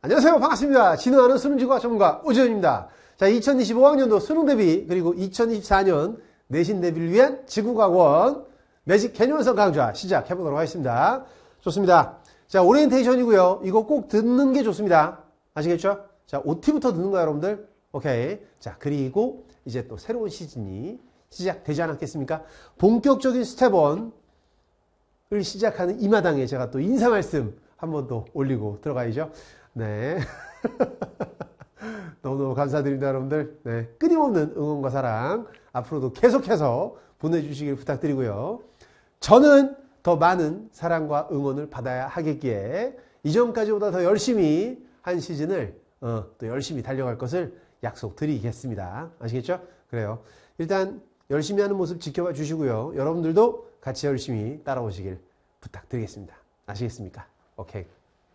안녕하세요. 반갑습니다. 진행하는 수능지구학 전문가 오지현입니다. 자, 2025학년도 수능 대비 그리고 2024년 내신 대비를 위한 지구과학원 매직 개념원서 강좌 시작해보도록 하겠습니다. 좋습니다. 자, 오리엔테이션이고요. 이거 꼭 듣는 게 좋습니다. 아시겠죠? 자, OT부터 듣는 거예요, 여러분들. 오케이. 자, 그리고 이제 또 새로운 시즌이 시작되지 않았겠습니까? 본격적인 스텝 1을 시작하는 이 마당에 제가 또 인사 말씀 한 번 더 올리고 들어가야죠. 네. 너무너무 감사드립니다, 여러분들. 네. 끊임없는 응원과 사랑 앞으로도 계속해서 보내주시길 부탁드리고요. 저는 더 많은 사랑과 응원을 받아야 하겠기에 이전까지보다 더 열심히 한 시즌을 또 열심히 달려갈 것을 약속드리겠습니다. 아시겠죠? 그래요. 일단 열심히 하는 모습 지켜봐 주시고요. 여러분들도 같이 열심히 따라오시길 부탁드리겠습니다. 아시겠습니까? 오케이.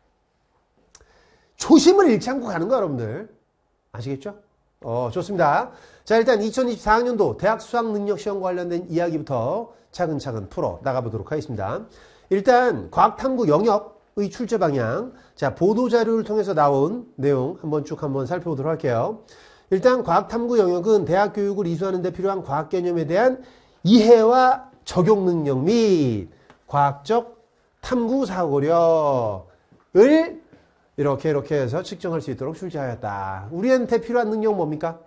초심을 잃지 않고 가는 거야, 여러분들. 아시겠죠? 좋습니다. 자, 일단 2024학년도 대학 수학능력시험과 관련된 이야기부터 차근차근 풀어 나가보도록 하겠습니다. 일단 과학탐구 영역의 출제 방향, 자, 보도자료를 통해서 나온 내용 한번 살펴보도록 할게요. 일단 과학탐구 영역은 대학 교육을 이수하는 데 필요한 과학 개념에 대한 이해와 적용 능력 및 과학적 탐구 사고력을 이렇게 해서 측정할 수 있도록 출제하였다. 우리한테 필요한 능력은 뭡니까?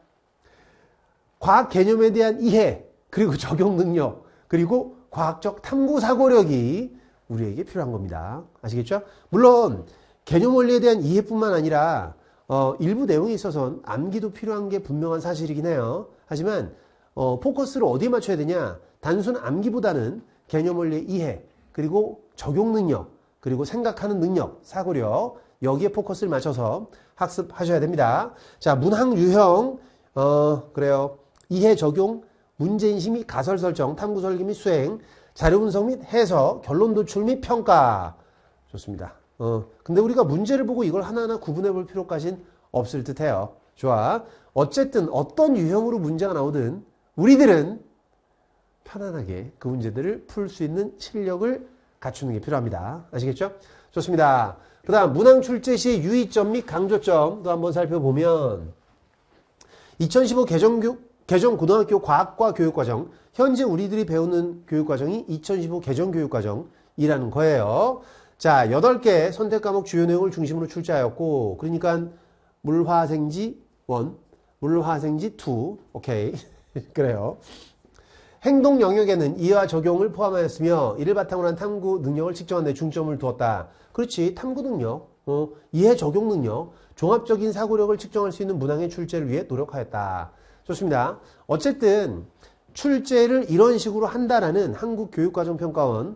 과학 개념에 대한 이해, 그리고 적용 능력, 그리고 과학적 탐구 사고력이 우리에게 필요한 겁니다. 아시겠죠? 물론 개념 원리에 대한 이해뿐만 아니라 일부 내용에 있어서는 암기도 필요한 게 분명한 사실이긴 해요. 하지만 포커스를 어디에 맞춰야 되냐? 단순 암기보다는 개념 원리의 이해, 그리고 적용 능력, 그리고 생각하는 능력, 사고력, 여기에 포커스를 맞춰서 학습하셔야 됩니다. 자, 문항 유형, 그래요. 이해, 적용, 문제인식 및 가설 설정, 탐구 설계 및 수행, 자료 분석 및 해석, 결론 도출 및 평가. 좋습니다. 근데 우리가 문제를 보고 이걸 하나하나 구분해 볼 필요까지는 없을 듯 해요. 좋아. 어쨌든 어떤 유형으로 문제가 나오든 우리들은 편안하게 그 문제들을 풀 수 있는 실력을 갖추는 게 필요합니다. 아시겠죠? 좋습니다. 그 다음 문항 출제 시 유의점 및 강조점도 한번 살펴보면 2015 개정 고등학교 과학과 교육과정, 현재 우리들이 배우는 교육과정이 2015 개정 교육과정이라는 거예요. 자, 8개 선택 과목 주요 내용을 중심으로 출제하였고, 그러니까 물화생지 1, 물화생지 2, 오케이. 그래요. 행동 영역에는 이해와 적용을 포함하였으며 이를 바탕으로 한 탐구 능력을 측정하는 데 중점을 두었다. 그렇지. 탐구 능력, 이해 적용 능력, 종합적인 사고력을 측정할 수 있는 문항의 출제를 위해 노력하였다. 좋습니다. 어쨌든 출제를 이런 식으로 한다라는 한국교육과정평가원의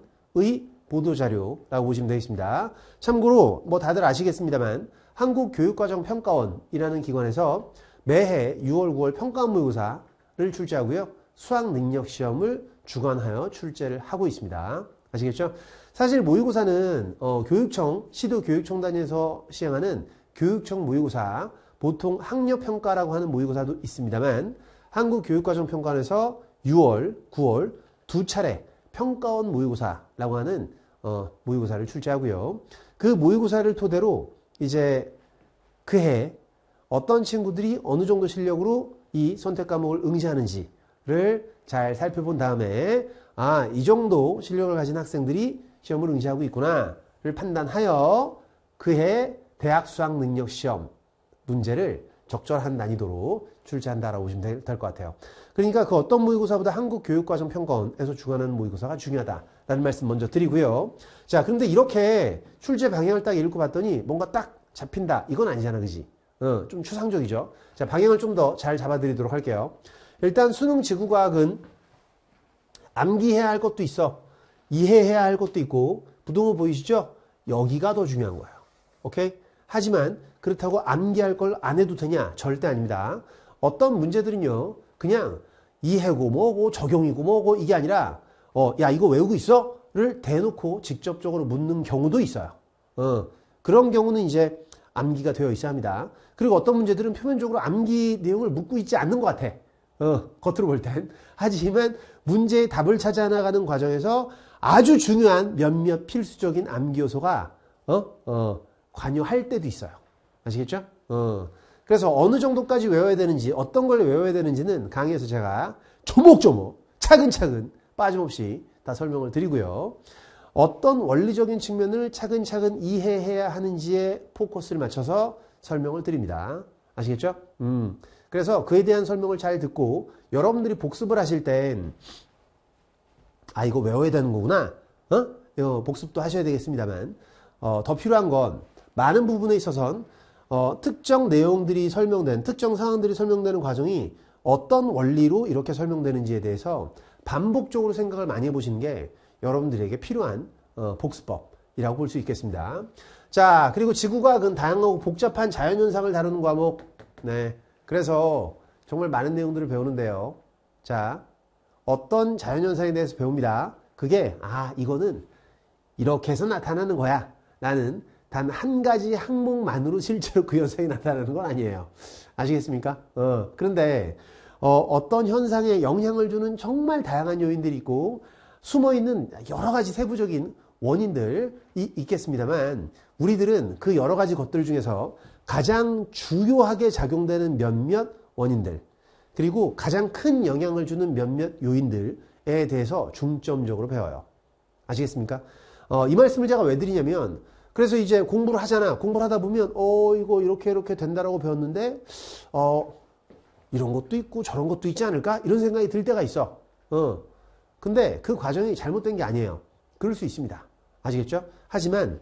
보도자료라고 보시면 되겠습니다. 참고로 뭐 다들 아시겠습니다만 한국교육과정평가원이라는 기관에서 매해 6월, 9월 평가원 모의고사를 출제하고요. 수학능력시험을 주관하여 출제를 하고 있습니다. 아시겠죠? 사실 모의고사는 교육청, 시도교육청단에서 시행하는 교육청 모의고사, 보통 학력평가라고 하는 모의고사도 있습니다만 한국교육과정평가원에서 6월, 9월 두 차례 평가원 모의고사라고 하는 모의고사를 출제하고요. 그 모의고사를 토대로 이제 그해 어떤 친구들이 어느 정도 실력으로 이 선택 과목을 응시하는지 를 잘 살펴본 다음에 이 정도 실력을 가진 학생들이 시험을 응시하고 있구나를 판단하여 그해 대학 수학능력시험 문제를 적절한 난이도로 출제한다라고 보시면 될 것 같아요. 그러니까 그 어떤 모의고사보다 한국교육과정평가원에서 주관하는 모의고사가 중요하다라는 말씀 먼저 드리고요. 자, 그런데 이렇게 출제 방향을 딱 읽고 봤더니 뭔가 딱 잡힌다. 이건 아니잖아, 그지? 좀 추상적이죠. 자, 방향을 좀 더 잘 잡아드리도록 할게요. 일단 수능 지구과학은 암기해야 할 것도 있어. 이해해야 할 것도 있고, 부등호 보이시죠? 여기가 더 중요한 거예요. 오케이? 하지만 그렇다고 암기할 걸 안 해도 되냐? 절대 아닙니다. 어떤 문제들은요, 그냥 이해고 뭐고 적용이고 뭐고 이게 아니라 야, 이거 외우고 있어? 를 대놓고 직접적으로 묻는 경우도 있어요. 그런 경우는 이제 암기가 되어 있어야 합니다. 그리고 어떤 문제들은 표면적으로 암기 내용을 묻고 있지 않는 것 같아. 겉으로 볼 땐. 하지만 문제의 답을 찾아 나가는 과정에서 아주 중요한 몇몇 필수적인 암기 요소가 관여할 때도 있어요. 아시겠죠? 그래서 어느 정도까지 외워야 되는지, 어떤 걸 외워야 되는지는 강의에서 제가 조목조목, 차근차근, 빠짐없이 다 설명을 드리고요. 어떤 원리적인 측면을 차근차근 이해해야 하는지에 포커스를 맞춰서 설명을 드립니다. 아시겠죠? 그래서 그에 대한 설명을 잘 듣고 여러분들이 복습을 하실 땐 이거 외워야 되는 거구나. 복습도 하셔야 되겠습니다만 더 필요한 건 많은 부분에 있어서는 특정 내용들이 설명된, 특정 사항들이 설명되는 과정이 어떤 원리로 이렇게 설명되는지에 대해서 반복적으로 생각을 많이 해보시는 게 여러분들에게 필요한 복습법이라고 볼 수 있겠습니다. 자, 그리고 지구과학은 다양하고 복잡한 자연현상을 다루는 과목. 네, 그래서 정말 많은 내용들을 배우는데요. 자, 어떤 자연현상에 대해서 배웁니다. 그게 이거는 이렇게 해서 나타나는 거야. 나는 단 한 가지 항목만으로 실제로 그 현상이 나타나는 건 아니에요. 아시겠습니까? 그런데 어떤 현상에 영향을 주는 정말 다양한 요인들이 있고 숨어있는 여러 가지 세부적인 원인들이 있겠습니다만 우리들은 그 여러 가지 것들 중에서 가장 주요하게 작용되는 몇몇 원인들 그리고 가장 큰 영향을 주는 몇몇 요인들에 대해서 중점적으로 배워요. 아시겠습니까? 이 말씀을 제가 왜 드리냐면 그래서 이제 공부를 하잖아. 공부를 하다 보면 이거 이렇게 된다라고 배웠는데 이런 것도 있고 저런 것도 있지 않을까? 이런 생각이 들 때가 있어. 근데 그 과정이 잘못된 게 아니에요. 그럴 수 있습니다. 아시겠죠? 하지만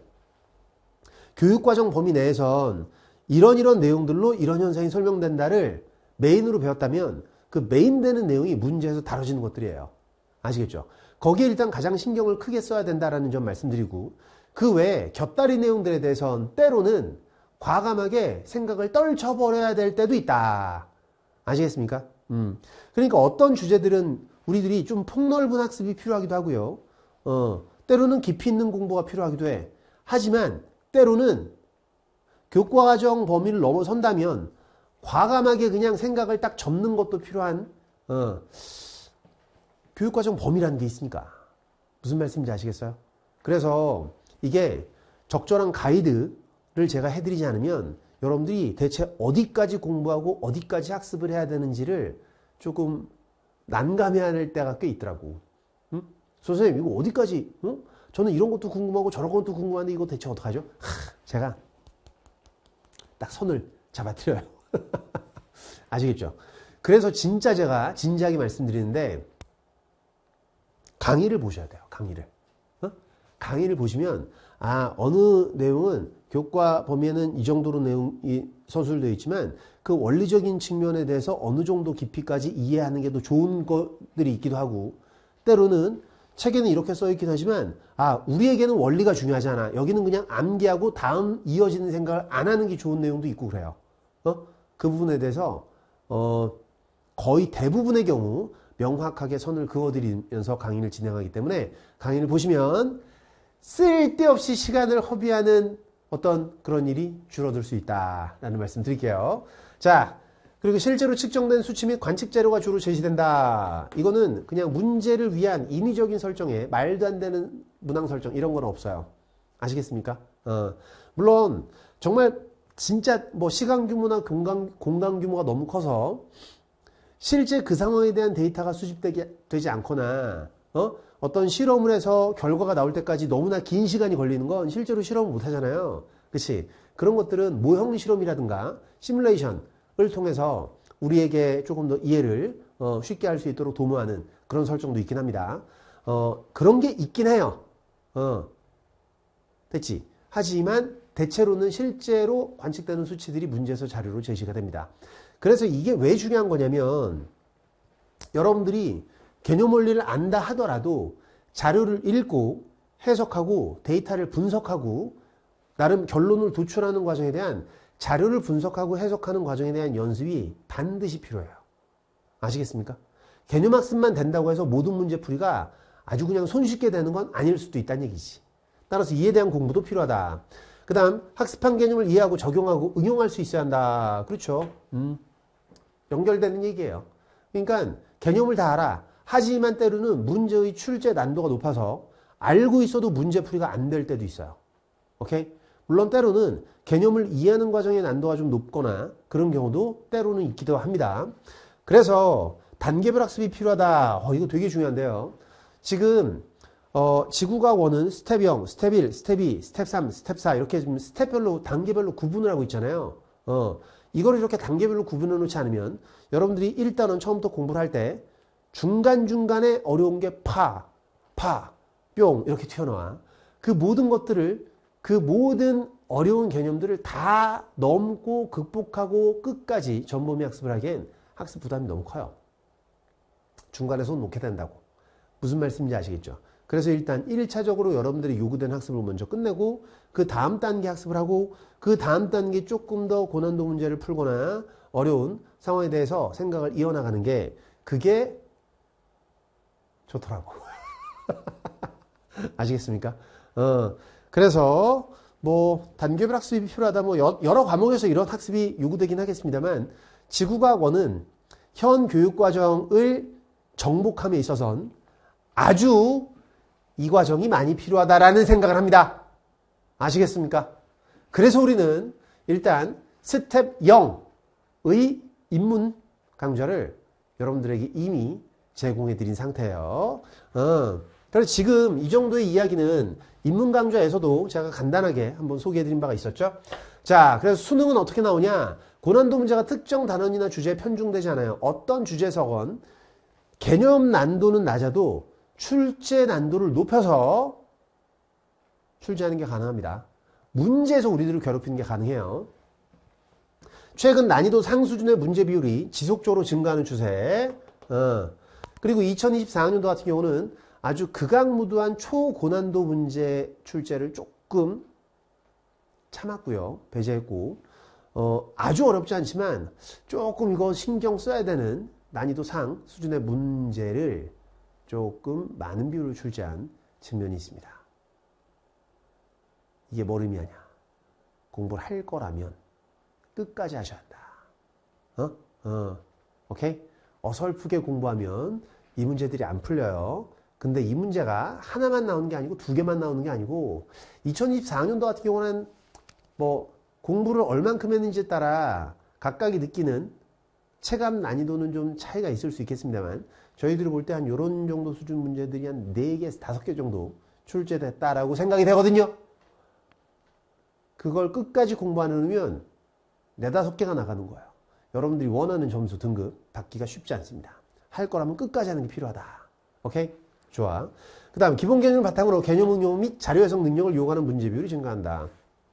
교육과정 범위 내에선 이런 내용들로 이런 현상이 설명된다를 메인으로 배웠다면 그 메인 되는 내용이 문제에서 다뤄지는 것들이에요. 아시겠죠? 거기에 일단 가장 신경을 크게 써야 된다라는 점 말씀드리고 그 외에 곁다리 내용들에 대해선 때로는 과감하게 생각을 떨쳐버려야 될 때도 있다. 아시겠습니까? 그러니까 어떤 주제들은 우리들이 좀 폭넓은 학습이 필요하기도 하고요. 때로는 깊이 있는 공부가 필요하기도 해. 하지만 때로는 교과과정 범위를 넘어선다면 과감하게 그냥 생각을 딱 접는 것도 필요한 교육과정 범위라는 게 있으니까. 무슨 말씀인지 아시겠어요? 그래서 이게 적절한 가이드를 제가 해드리지 않으면 여러분들이 대체 어디까지 공부하고 어디까지 학습을 해야 되는지를 조금 난감해야 할 때가 꽤 있더라고. 선생님 이거 어디까지? 저는 이런 것도 궁금하고 저런 것도 궁금한데 이거 대체 어떡하죠? 제가 딱 선을 잡아드려요. 아시겠죠? 그래서 진짜 제가 진지하게 말씀드리는데 강의를 보셔야 돼요. 강의를 보시면 어느 내용은 교과 범위에는 이 정도로 내용이 서술되어 있지만 그 원리적인 측면에 대해서 어느 정도 깊이까지 이해하는 게 더 좋은 것들이 있기도 하고 때로는 책에는 이렇게 써있긴 하지만 우리에게는 원리가 중요하지 않아. 여기는 그냥 암기하고 다음 이어지는 생각을 안 하는 게 좋은 내용도 있고 그래요. 그 부분에 대해서 거의 대부분의 경우 명확하게 선을 그어드리면서 강의를 진행하기 때문에 강의를 보시면 쓸데없이 시간을 허비하는 어떤 그런 일이 줄어들 수 있다라는 말씀 드릴게요. 자, 그리고 실제로 측정된 수치 및 관측 자료가 주로 제시된다. 이거는 그냥 문제를 위한 인위적인 설정에 말도 안 되는 문항 설정 이런 건 없어요. 아시겠습니까? 물론 정말 진짜 뭐 시간 규모나 공간 규모가 너무 커서 실제 그 상황에 대한 데이터가 수집되지 않거나 어떤 실험을 해서 결과가 나올 때까지 너무나 긴 시간이 걸리는 건 실제로 실험을 못 하잖아요. 그치? 그런 것들은 모형 실험이라든가 시뮬레이션을 통해서 우리에게 조금 더 이해를 쉽게 할 수 있도록 도모하는 그런 설정도 있긴 합니다. 그런 게 있긴 해요. 됐지? 하지만 대체로는 실제로 관측되는 수치들이 문제에서 자료로 제시가 됩니다. 그래서 이게 왜 중요한 거냐면 여러분들이 개념 원리를 안다 하더라도 자료를 읽고 해석하고 데이터를 분석하고 나름 결론을 도출하는 과정에 대한 자료를 분석하고 해석하는 과정에 대한 연습이 반드시 필요해요. 아시겠습니까? 개념학습만 된다고 해서 모든 문제풀이가 아주 그냥 손쉽게 되는 건 아닐 수도 있다는 얘기지. 따라서 이에 대한 공부도 필요하다. 그 다음 학습한 개념을 이해하고 적용하고 응용할 수 있어야 한다. 그렇죠? 연결되는 얘기예요. 그러니까 개념을 다 알아. 하지만 때로는 문제의 출제 난도가 높아서 알고 있어도 문제풀이가 안 될 때도 있어요. 오케이? 물론 때로는 개념을 이해하는 과정의 난도가 좀 높거나 그런 경우도 때로는 있기도 합니다. 그래서 단계별 학습이 필요하다. 이거 되게 중요한데요. 지금 지구과학원은 스텝 0, 스텝 1, 스텝 2, 스텝 3, 스텝 4 이렇게 좀 스텝별로 단계별로 구분을 하고 있잖아요. 이걸 이렇게 단계별로 구분해 놓지 않으면 여러분들이 일단은 처음부터 공부를 할 때 중간중간에 어려운 게 뿅 이렇게 튀어나와. 그 모든 것들을 그 모든 어려운 개념들을 다 넘고 극복하고 끝까지 전범위 학습을 하기엔 학습 부담이 너무 커요. 중간에 손 놓게 된다고. 무슨 말씀인지 아시겠죠? 그래서 일단 1차적으로 여러분들이 요구된 학습을 먼저 끝내고 그 다음 단계 학습을 하고 그 다음 단계 조금 더 고난도 문제를 풀거나 어려운 상황에 대해서 생각을 이어나가는 게 그게 좋더라고. 아시겠습니까? 그래서 뭐 단계별 학습이 필요하다. 뭐 여러 과목에서 이런 학습이 요구되긴 하겠습니다만 지구과학원은 현 교육과정을 정복함에 있어서는 아주 이 과정이 많이 필요하다라는 생각을 합니다. 아시겠습니까? 그래서 우리는 일단 스텝 0의 입문 강좌를 여러분들에게 이미 제공해 드린 상태예요. 그래서 지금 이 정도의 이야기는 입문 강좌에서도 제가 간단하게 한번 소개해 드린 바가 있었죠. 자, 그래서 수능은 어떻게 나오냐? 고난도 문제가 특정 단원이나 주제에 편중되지 않아요. 어떤 주제서건 개념 난도는 낮아도 출제 난도를 높여서 출제하는 게 가능합니다. 문제에서 우리들을 괴롭히는 게 가능해요. 최근 난이도 상수준의 문제 비율이 지속적으로 증가하는 추세. 그리고 2024학년도 같은 경우는 아주 극악무도한 초고난도 문제 출제를 조금 참았고요. 배제했고 아주 어렵지 않지만 조금 이거 신경 써야 되는 난이도 상 수준의 문제를 조금 많은 비율을 출제한 측면이 있습니다. 이게 뭘 의미하냐? 공부를 할 거라면 끝까지 하셔야 한다. 오케이? 어설프게 공부하면 이 문제들이 안 풀려요. 근데 이 문제가 하나만 나오는 게 아니고 두 개만 나오는 게 아니고 2024학년도 같은 경우는 뭐 공부를 얼만큼 했는지에 따라 각각이 느끼는 체감 난이도는 좀 차이가 있을 수 있겠습니다만 저희들이 볼 때 한 요런 정도 수준 문제들이 한 4개, 5개 정도 출제됐다라고 생각이 되거든요. 그걸 끝까지 공부 안 해놓으면 4, 5개가 나가는 거예요. 여러분들이 원하는 점수 등급 받기가 쉽지 않습니다. 할 거라면 끝까지 하는 게 필요하다. 오케이? 좋아. 그 다음 기본 개념을 바탕으로 개념 응용 및 자료 해석 능력을 요구하는 문제 비율이 증가한다.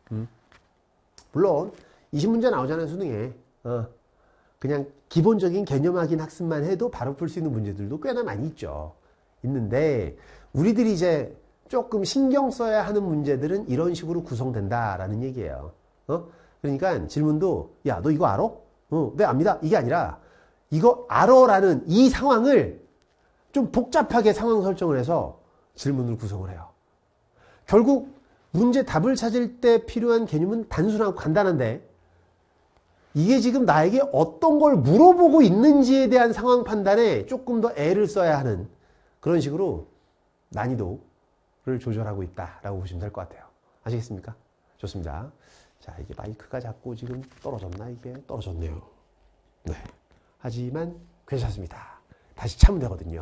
물론 20문제 나오잖아요. 수능에. 그냥 기본적인 개념 확인 학습만 해도 바로 풀 수 있는 문제들도 꽤나 많이 있죠. 있는데 우리들이 이제 조금 신경 써야 하는 문제들은 이런 식으로 구성된다라는 얘기예요. 그러니까 질문도 야, 너 이거 알아? 네, 압니다. 이게 아니라 이거 알아라는 이 상황을 좀 복잡하게 상황 설정을 해서 질문을 구성을 해요. 결국 문제 답을 찾을 때 필요한 개념은 단순하고 간단한데 이게 지금 나에게 어떤 걸 물어보고 있는지에 대한 상황 판단에 조금 더 애를 써야 하는 그런 식으로 난이도를 조절하고 있다라고 보시면 될 것 같아요. 아시겠습니까? 좋습니다. 자, 이게 마이크가 자꾸 지금 떨어졌나? 이게 떨어졌네요. 네. 하지만 괜찮습니다. 다시 차면 되거든요.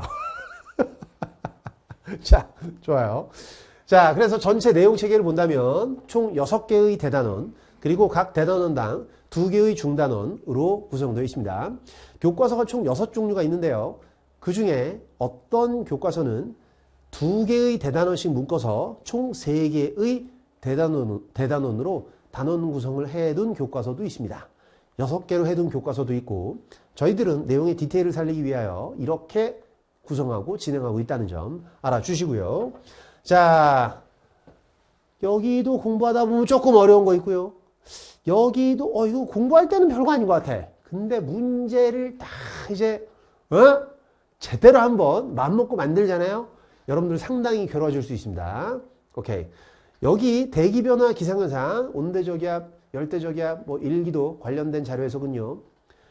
자, 좋아요. 자, 그래서 전체 내용 체계를 본다면 총 6개의 대단원 그리고 각 대단원당 2개의 중단원으로 구성되어 있습니다. 교과서가 총 6종류가 있는데요. 그 중에 어떤 교과서는 2개의 대단원씩 묶어서 총 3개의 대단원으로 단원 구성을 해둔 교과서도 있습니다. 6개로 해둔 교과서도 있고 저희들은 내용의 디테일을 살리기 위하여 이렇게 구성하고 진행하고 있다는 점 알아주시고요. 자, 여기도 공부하다 보면 조금 어려운 거 있고요. 여기도 이거 공부할 때는 별거 아닌 것 같아. 근데 문제를 딱 이제 제대로 한번 마음먹고 만들잖아요. 여러분들 상당히 괴로워질 수 있습니다. 오케이. 여기 대기변화 기상현상, 온대저기압, 열대저기압, 뭐 일기도 관련된 자료 해석은요.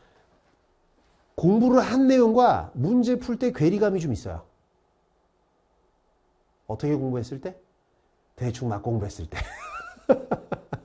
공부를 한 내용과 문제 풀 때 괴리감이 좀 있어요. 어떻게 공부했을 때? 대충 막 공부했을 때.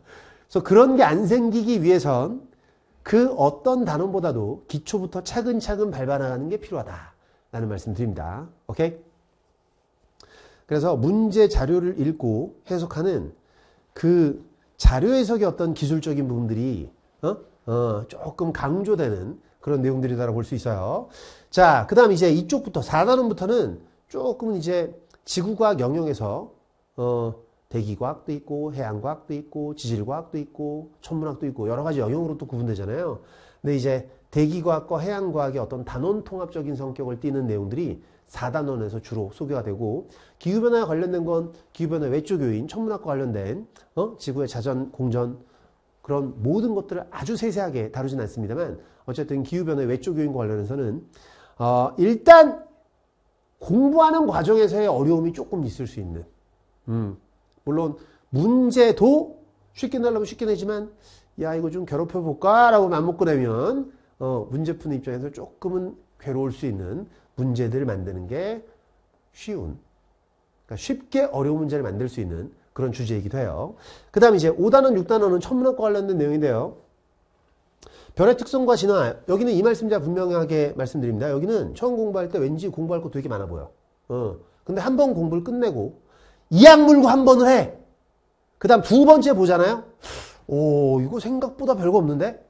그래서 그런 게 안 생기기 위해선 그 어떤 단원보다도 기초부터 차근차근 밟아나가는 게 필요하다라는 말씀 드립니다. 오케이? 그래서 문제 자료를 읽고 해석하는 그 자료 해석의 어떤 기술적인 부분들이 조금 강조되는 그런 내용들이다라고 볼 수 있어요. 자, 그 다음 이제 이쪽부터 4단원부터는 조금은 이제 지구과학 영역에서 대기과학도 있고 해양과학도 있고 지질과학도 있고 천문학도 있고 여러 가지 영역으로 또 구분되잖아요. 근데 이제 대기과학과 해양과학의 어떤 단원 통합적인 성격을 띠는 내용들이 4단원에서 주로 소개가 되고 기후변화에 관련된 건 기후변화 외적 요인, 천문학과 관련된 지구의 자전, 공전 그런 모든 것들을 아주 세세하게 다루진 않습니다만 어쨌든 기후변화의 외적 요인과 관련해서는 일단 공부하는 과정에서의 어려움이 조금 있을 수 있는 물론 문제도 쉽게 내려면 쉽게 내지만 야 이거 좀 괴롭혀볼까 라고 맘먹고 내면 문제 푸는 입장에서 조금은 괴로울 수 있는 문제들을 만드는 게 쉬운 그러니까 쉽게 어려운 문제를 만들 수 있는 그런 주제이기도 해요. 그 다음 이제 5단원, 6단원은 천문학과 관련된 내용인데요. 별의 특성과 진화 여기는 이 말씀 제가 분명하게 말씀드립니다. 여기는 처음 공부할 때 왠지 공부할 거 되게 많아 보여. 근데 한 번 공부를 끝내고 이악 물고 한 번을 해. 그 다음 두 번째 보잖아요. 오 이거 생각보다 별거 없는데.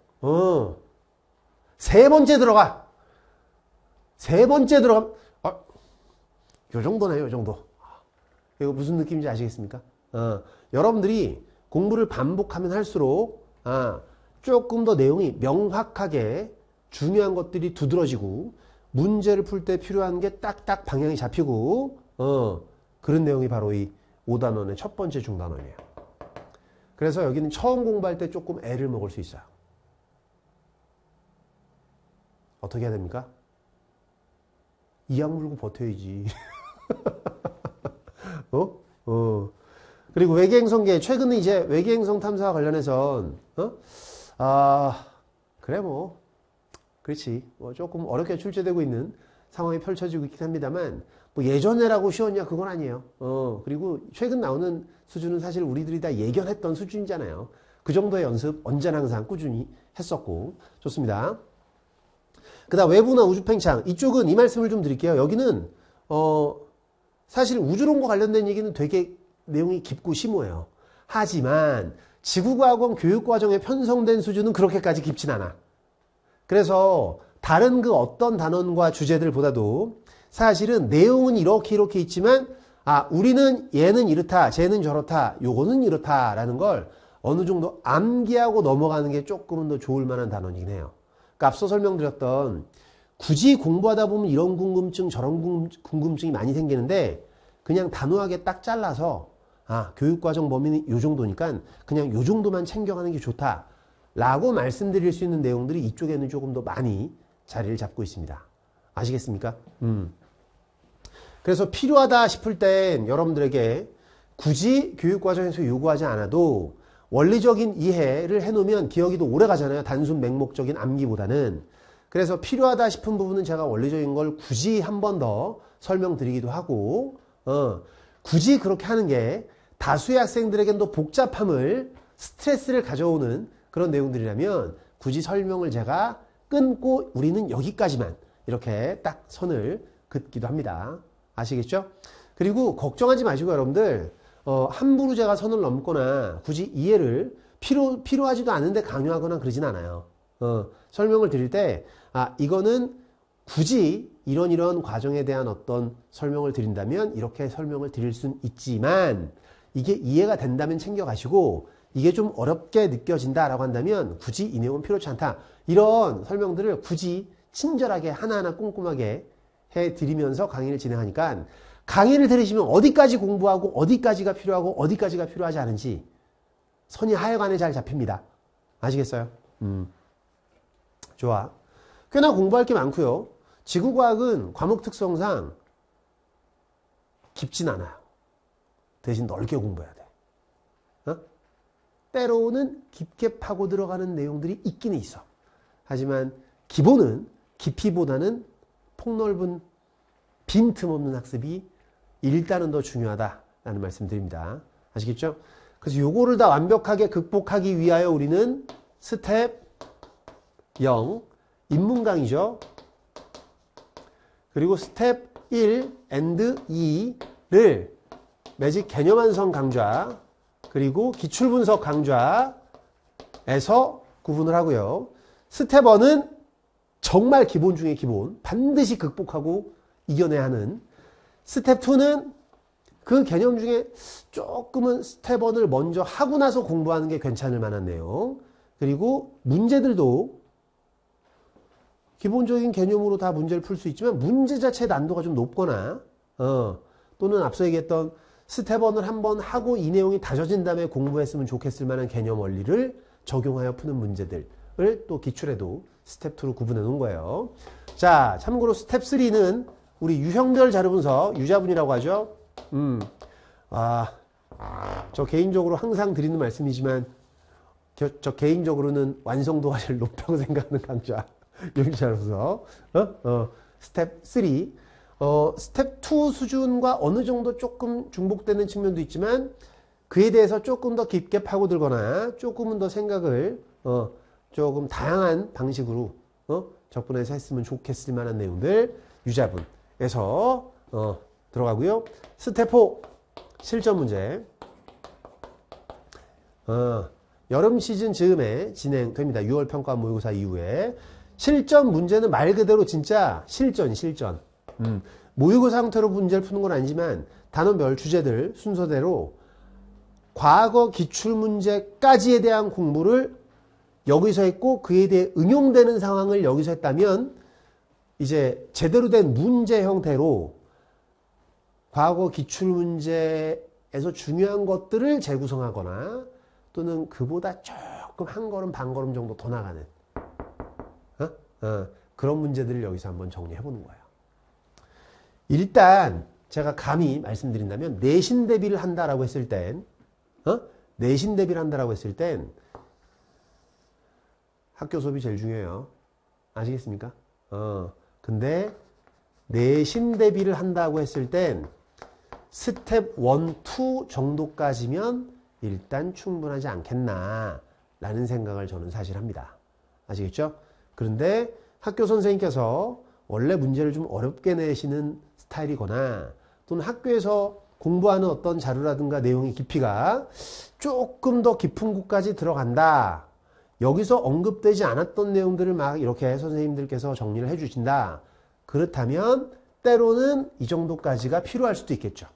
세 번째 들어가. 세 번째 들어가. 요 정도네요. 요 정도. 이거 무슨 느낌인지 아시겠습니까? 여러분들이 공부를 반복하면 할수록 조금 더 내용이 명확하게 중요한 것들이 두드러지고 문제를 풀 때 필요한 게 딱딱 방향이 잡히고 그런 내용이 바로 이 5단원의 첫 번째 중단원이에요. 그래서 여기는 처음 공부할 때 조금 애를 먹을 수 있어요. 어떻게 해야 됩니까? 이악 물고 버텨야지. 그리고 외계행성계 최근에 이제 외계행성 탐사와 관련해서 그래 뭐 그렇지 뭐 조금 어렵게 출제되고 있는 상황이 펼쳐지고 있긴 합니다만 뭐 예전에라고 쉬웠냐 그건 아니에요. 그리고 최근 나오는 수준은 사실 우리들이 다 예견했던 수준이잖아요. 그 정도의 연습 언제나 항상 꾸준히 했었고 좋습니다. 그 다음 외부나 우주팽창 이쪽은 이 말씀을 좀 드릴게요. 여기는 사실 우주론과 관련된 얘기는 되게 내용이 깊고 심오해요. 하지만 지구과학원 교육과정에 편성된 수준은 그렇게까지 깊진 않아. 그래서 다른 그 어떤 단원과 주제들보다도 사실은 내용은 이렇게 있지만 우리는 얘는 이렇다 쟤는 저렇다 요거는 이렇다라는 걸 어느 정도 암기하고 넘어가는 게 조금은 더 좋을 만한 단원이긴 해요. 그러니까 앞서 설명드렸던 굳이 공부하다 보면 이런 궁금증 저런 궁금증이 많이 생기는데 그냥 단호하게 딱 잘라서 교육과정 범위는 요 정도니까 그냥 요 정도만 챙겨가는 게 좋다 라고 말씀드릴 수 있는 내용들이 이쪽에는 조금 더 많이 자리를 잡고 있습니다. 아시겠습니까? 그래서 필요하다 싶을 땐 여러분들에게 굳이 교육과정에서 요구하지 않아도 원리적인 이해를 해놓으면 기억이 더 오래 가잖아요. 단순 맹목적인 암기보다는. 그래서 필요하다 싶은 부분은 제가 원리적인 걸 굳이 한 번 더 설명드리기도 하고 굳이 그렇게 하는 게 다수의 학생들에겐 더 복잡함을 스트레스를 가져오는 그런 내용들이라면 굳이 설명을 제가 끊고 우리는 여기까지만 이렇게 딱 선을 긋기도 합니다. 아시겠죠? 그리고 걱정하지 마시고 여러분들 함부로 제가 선을 넘거나 굳이 이해를 필요하지도 않은데 강요하거나 그러진 않아요. 설명을 드릴 때 이거는 굳이 이런 과정에 대한 어떤 설명을 드린다면 이렇게 설명을 드릴 수는 있지만 이게 이해가 된다면 챙겨가시고 이게 좀 어렵게 느껴진다라고 한다면 굳이 이 내용은 필요치 않다. 이런 설명들을 굳이 친절하게 하나하나 꼼꼼하게 해드리면서 강의를 진행하니까 강의를 들으시면 어디까지 공부하고 어디까지가 필요하고 어디까지가 필요하지 않은지 선이 하여간에 잘 잡힙니다. 아시겠어요? 좋아. 꽤나 공부할 게 많고요. 지구과학은 과목 특성상 깊진 않아요. 대신 넓게 공부해야 돼. 때로는 깊게 파고 들어가는 내용들이 있기는 있어. 하지만 기본은 깊이보다는 폭넓은 빈틈없는 학습이 일단은 더 중요하다라는 말씀 드립니다. 아시겠죠? 그래서 요거를 다 완벽하게 극복하기 위하여 우리는 스텝 0, 인문강의죠. 그리고 스텝 1 and 2를 매직 개념 완성 강좌, 그리고 기출분석 강좌에서 구분을 하고요. 스텝 1은 정말 기본 중에 기본, 반드시 극복하고 이겨내야 하는. 스텝 2는 그 개념 중에 조금은 스텝 1을 먼저 하고 나서 공부하는 게 괜찮을 만한 내용. 그리고 문제들도 기본적인 개념으로 다 문제를 풀 수 있지만 문제 자체의 난도가 좀 높거나 또는 앞서 얘기했던 스텝 1을 한번 하고 이 내용이 다져진 다음에 공부했으면 좋겠을 만한 개념 원리를 적용하여 푸는 문제들을 또 기출에도 스텝 2로 구분해 놓은 거예요. 자, 참고로 스텝 3는 우리 유형별 자료 분석, 유자분이라고 하죠. 저 개인적으로 항상 드리는 말씀이지만 저 개인적으로는 완성도가 제일 높다고 생각하는 강좌. 유형별 자료 분석. 스텝 3. 스텝 2 수준과 어느 정도 조금 중복되는 측면도 있지만 그에 대해서 조금 더 깊게 파고들거나 조금은 더 생각을 조금 다양한 방식으로 접근해서 했으면 좋겠을 만한 내용들 유자분에서 들어가고요. 스텝 4 실전 문제. 여름 시즌 즈음에 진행됩니다. 6월 평가 모의고사 이후에 실전 문제는 말 그대로 진짜 실전. 모의고사 형태로 문제를 푸는 건 아니지만 단원별 주제들 순서대로 과거 기출문제까지에 대한 공부를 여기서 했고 그에 대해 응용되는 상황을 여기서 했다면 이제 제대로 된 문제 형태로 과거 기출문제에서 중요한 것들을 재구성하거나 또는 그보다 조금 한 걸음 반 걸음 정도 더 나가는 그런 문제들을 여기서 한번 정리해 보는 거예요. 일단 제가 감히 말씀드린다면 내신 대비를 한다라고 했을 땐 내신 대비를 한다라고 했을 땐 학교 수업이 제일 중요해요. 아시겠습니까? 근데 내신 대비를 한다고 했을 땐 스텝 1, 2 정도까지면 일단 충분하지 않겠나 라는 생각을 저는 사실 합니다. 아시겠죠? 그런데 학교 선생님께서 원래 문제를 좀 어렵게 내시는 스타일이거나 또는 학교에서 공부하는 어떤 자료라든가 내용의 깊이가 조금 더 깊은 곳까지 들어간다. 여기서 언급되지 않았던 내용들을 막 이렇게 선생님들께서 정리를 해 주신다. 그렇다면 때로는 이 정도까지가 필요할 수도 있겠죠.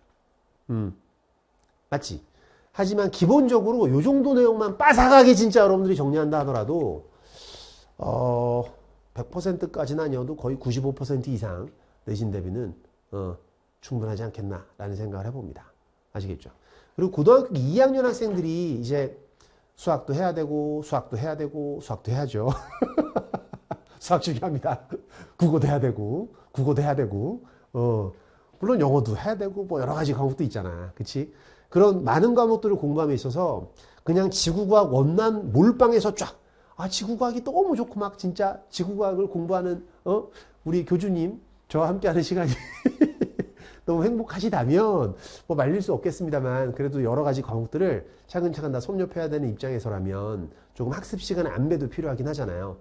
맞지? 하지만 기본적으로 이 정도 내용만 빠삭하게 진짜 여러분들이 정리한다 하더라도 100%까지는 아니어도 거의 95% 이상 내신 대비는 충분하지 않겠나라는 생각을 해봅니다. 아시겠죠? 그리고 고등학교 2학년 학생들이 이제 수학도 해야 되고 수학도 해야 되고 수학도 해야죠. 수학 중요합니다. 국어도 해야 되고 국어도 해야 되고 물론 영어도 해야 되고 뭐 여러 가지 과목도 있잖아. 그치? 그런 많은 과목들을 공부함에 있어서 그냥 지구과학 원난 몰빵에서 쫙 지구과학이 너무 좋고 막 진짜 지구과학을 공부하는 우리 교주님 저와 함께하는 시간이 너무 행복하시다면 뭐 말릴 수 없겠습니다만 그래도 여러 가지 과목들을 차근차근 다 섭렵해야 되는 입장에서라면 조금 학습 시간 안배도 필요하긴 하잖아요.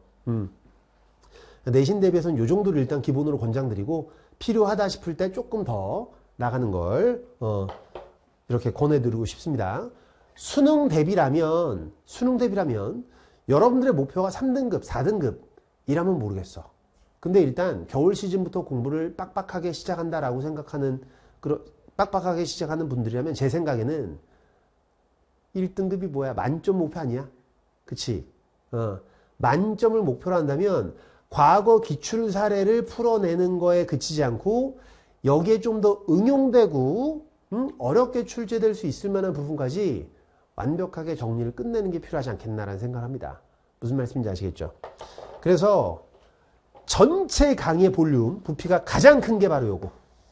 내신 대비해서는 이 정도를 일단 기본으로 권장드리고 필요하다 싶을 때 조금 더 나가는 걸 이렇게 권해드리고 싶습니다. 수능 대비라면 여러분들의 목표가 3등급, 4등급 이라면 모르겠어. 근데 일단 겨울 시즌부터 공부를 빡빡하게 시작한다라고 생각하는 빡빡하게 시작하는 분들이라면 제 생각에는 1등급이 뭐야? 만점 목표 아니야? 그치? 만점을 목표로 한다면 과거 기출 사례를 풀어내는 거에 그치지 않고 여기에 좀 더 응용되고 어렵게 출제될 수 있을 만한 부분까지 완벽하게 정리를 끝내는 게 필요하지 않겠나라는 생각을 합니다. 무슨 말씀인지 아시겠죠? 그래서 전체 강의의 볼륨, 부피가 가장 큰 게 바로 요거.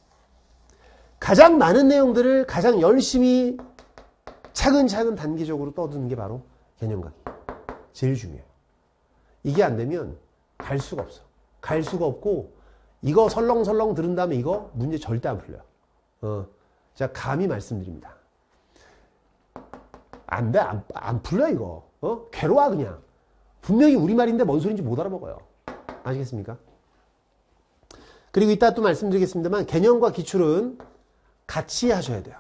가장 많은 내용들을 가장 열심히 차근차근 단기적으로 떠드는 게 바로 개념 강의. 제일 중요해요. 이게 안 되면 갈 수가 없어. 갈 수가 없고 이거 설렁설렁 들은 다음에 이거 문제 절대 안 풀려요. 제가 감히 말씀드립니다. 안 돼. 안 풀려, 이거. 괴로워, 그냥. 분명히 우리말인데 뭔 소리인지 못 알아먹어요. 아시겠습니까? 그리고 이따 또 말씀드리겠습니다만, 개념과 기출은 같이 하셔야 돼요.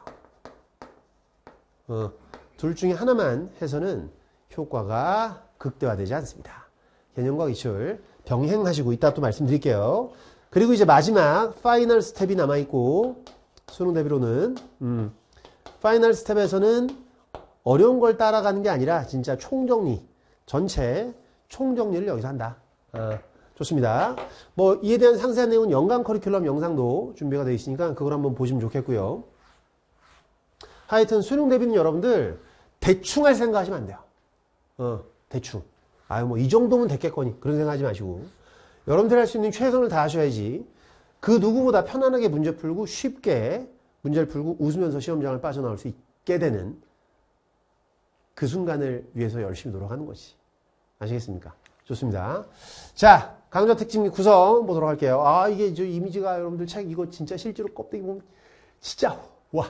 둘 중에 하나만 해서는 효과가 극대화되지 않습니다. 개념과 기출 병행하시고 이따 또 말씀드릴게요. 그리고 이제 마지막 파이널 스텝이 남아있고, 수능 대비로는 파이널 스텝에서는 어려운 걸 따라가는 게 아니라 진짜 총정리, 전체 총정리를 여기서 한다. 좋습니다. 뭐 이에 대한 상세한 내용은 연간 커리큘럼 영상도 준비가 되어 있으니까 그걸 한번 보시면 좋겠고요. 하여튼 수능 대비는 여러분들 대충 할 생각 하시면 안 돼요. 대충. 아유 뭐 이 정도면 됐겠거니 그런 생각 하지 마시고 여러분들이 할 수 있는 최선을 다하셔야지 그 누구보다 편안하게 문제 풀고 쉽게 문제를 풀고 웃으면서 시험장을 빠져나올 수 있게 되는 그 순간을 위해서 열심히 노력하는 거지. 아시겠습니까? 좋습니다. 자, 강좌 특징 구성 보도록 할게요. 아, 이게 저 이미지가 여러분들 책 이거 진짜 실제로 껍데기 보면 진짜 와.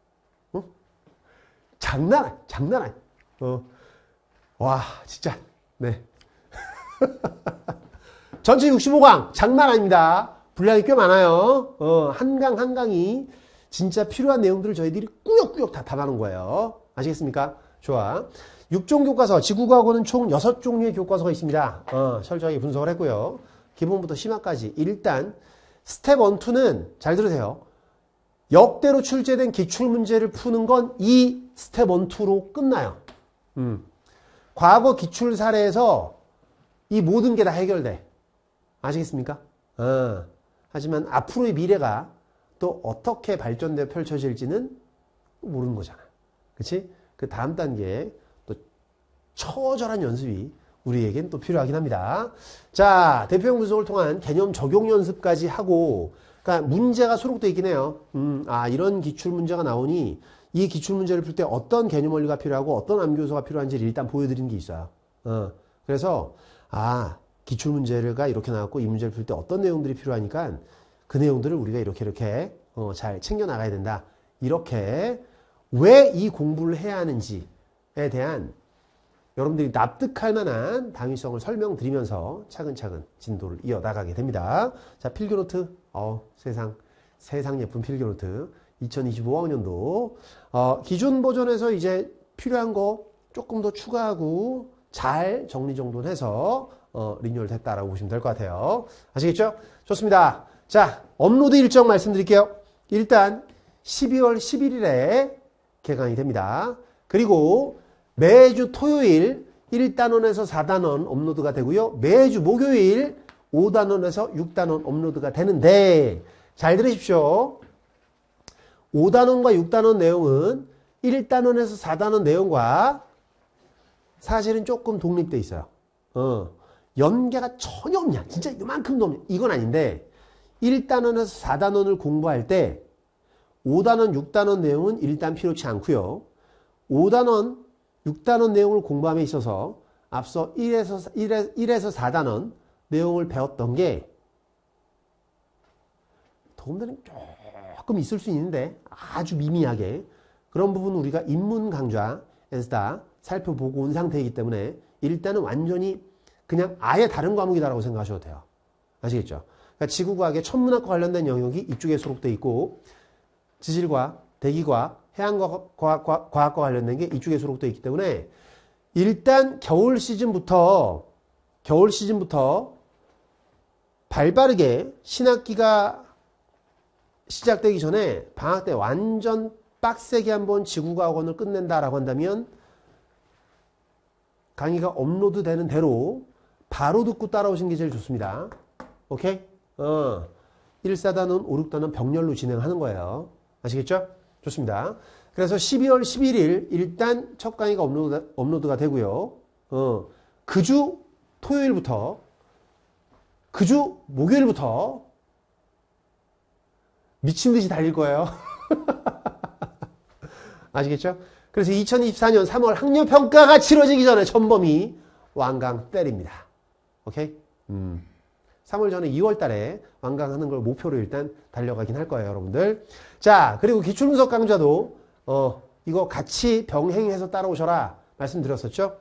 장난 아니. 와, 진짜. 네. 전체 65강 장난 아닙니다. 분량이 꽤 많아요. 한 강 한 강이 진짜 필요한 내용들을 저희들이 꾸역꾸역 다 담아놓은 거예요. 아시겠습니까? 좋아. 6종 교과서, 지구과학원은 총 6종류의 교과서가 있습니다. 철저하게 분석을 했고요. 기본부터 심화까지. 일단 스텝 1, 2는 잘 들으세요. 역대로 출제된 기출문제를 푸는 건 이 스텝 1, 2로 끝나요. 과거 기출 사례에서 이 모든 게 다 해결돼. 아시겠습니까? 하지만 앞으로의 미래가 또 어떻게 발전되어 펼쳐질지는 모르는 거잖아. 그치? 그 다음 단계에 또 처절한 연습이 우리에겐 또 필요하긴 합니다. 자, 대표형 분석을 통한 개념 적용 연습까지 하고, 그러니까 문제가 수록되어 있긴 해요. 이런 기출 문제가 나오니 이 기출 문제를 풀 때 어떤 개념 원리가 필요하고 어떤 암기 요소가 필요한지를 일단 보여드리는 게 있어요. 그래서 기출 문제가 이렇게 나왔고 이 문제를 풀 때 어떤 내용들이 필요하니까 그 내용들을 우리가 이렇게 잘 챙겨 나가야 된다. 이렇게 왜 이 공부를 해야 하는지에 대한 여러분들이 납득할 만한 당위성을 설명드리면서 차근차근 진도를 이어나가게 됩니다. 자, 필기노트. 세상 예쁜 필기노트. 2025학년도 기존 버전에서 이제 필요한 거 조금 더 추가하고 잘 정리정돈해서 리뉴얼 됐다라고 보시면 될 것 같아요. 아시겠죠? 좋습니다. 자, 업로드 일정 말씀드릴게요. 일단 12월 11일에 개강이 됩니다. 그리고 매주 토요일 1단원에서 4단원 업로드가 되고요. 매주 목요일 5단원에서 6단원 업로드가 되는데 잘 들으십시오. 5단원과 6단원 내용은 1단원에서 4단원 내용과 사실은 조금 독립돼 있어요. 연계가 전혀 없냐. 진짜 이만큼도 없냐. 이건 아닌데 1단원에서 4단원을 공부할 때 5단원, 6단원 내용은 일단 필요치 않고요. 5단원, 6단원 내용을 공부함에 있어서 앞서 1에서 4단원 내용을 배웠던 게 도움되는 조금 있을 수 있는데 아주 미미하게 그런 부분은 우리가 인문 강좌에서 다 살펴보고 온 상태이기 때문에 일단은 완전히 그냥 아예 다른 과목이다라고 생각하셔도 돼요. 아시겠죠? 그러니까 지구과학의 천문학과 관련된 영역이 이쪽에 수록되어 있고 지질과학, 대기과학, 해양과학과 관련된 게 이쪽에 수록되어 있기 때문에 일단 겨울 시즌부터 발빠르게 신학기가 시작되기 전에 방학 때 완전 빡세게 한번 지구과학원을 끝낸다라고 한다면 강의가 업로드 되는 대로 바로 듣고 따라오시는 게 제일 좋습니다. 오케이? 1사단원, 5, 6단원 병렬로 진행하는 거예요. 아시겠죠? 좋습니다. 그래서 12월 11일 일단 첫 강의가 업로드가 되고요. 그주 토요일부터 그주 목요일부터 미친듯이 달릴 거예요. 아시겠죠? 그래서 2024년 3월 학력평가가 치러지기 전에 천범이 완강 때립니다. 오케이? 3월 전에 2월 달에 완강하는 걸 목표로 일단 달려가긴 할 거예요, 여러분들. 자, 그리고 기출분석 강좌도 이거 같이 병행해서 따라오셔라 말씀드렸었죠.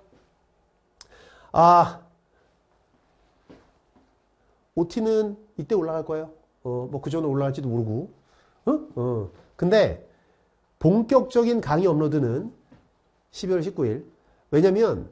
OT는 이때 올라갈 거예요. 뭐 그 전에 올라갈지도 모르고. 근데 본격적인 강의 업로드는 12월 19일. 왜냐면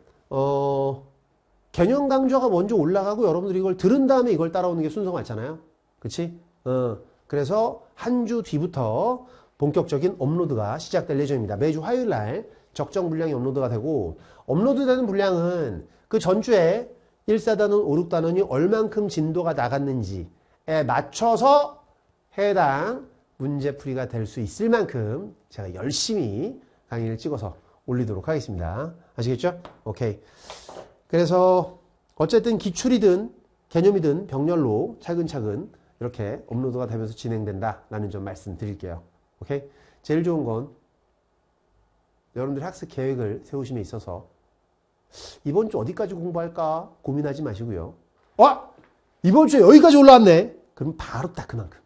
개념 강좌가 먼저 올라가고 여러분들이 이걸 들은 다음에 이걸 따라오는 게 순서가 맞잖아요. 그치? 그래서 한 주 뒤부터 본격적인 업로드가 시작될 예정입니다. 매주 화요일 날 적정 분량이 업로드가 되고, 업로드되는 분량은 그 전주에 1사단원, 5, 6단원이 얼만큼 진도가 나갔는지에 맞춰서 해당 문제풀이가 될 수 있을 만큼 제가 열심히 강의를 찍어서 올리도록 하겠습니다. 아시겠죠? 오케이. 그래서 어쨌든 기출이든 개념이든 병렬로 차근차근 이렇게 업로드가 되면서 진행된다라는 점 말씀드릴게요. 오케이? 제일 좋은 건 여러분들이 학습 계획을 세우심에 있어서 이번 주 어디까지 공부할까 고민하지 마시고요. 이번 주에 여기까지 올라왔네. 그럼 바로 딱 그만큼.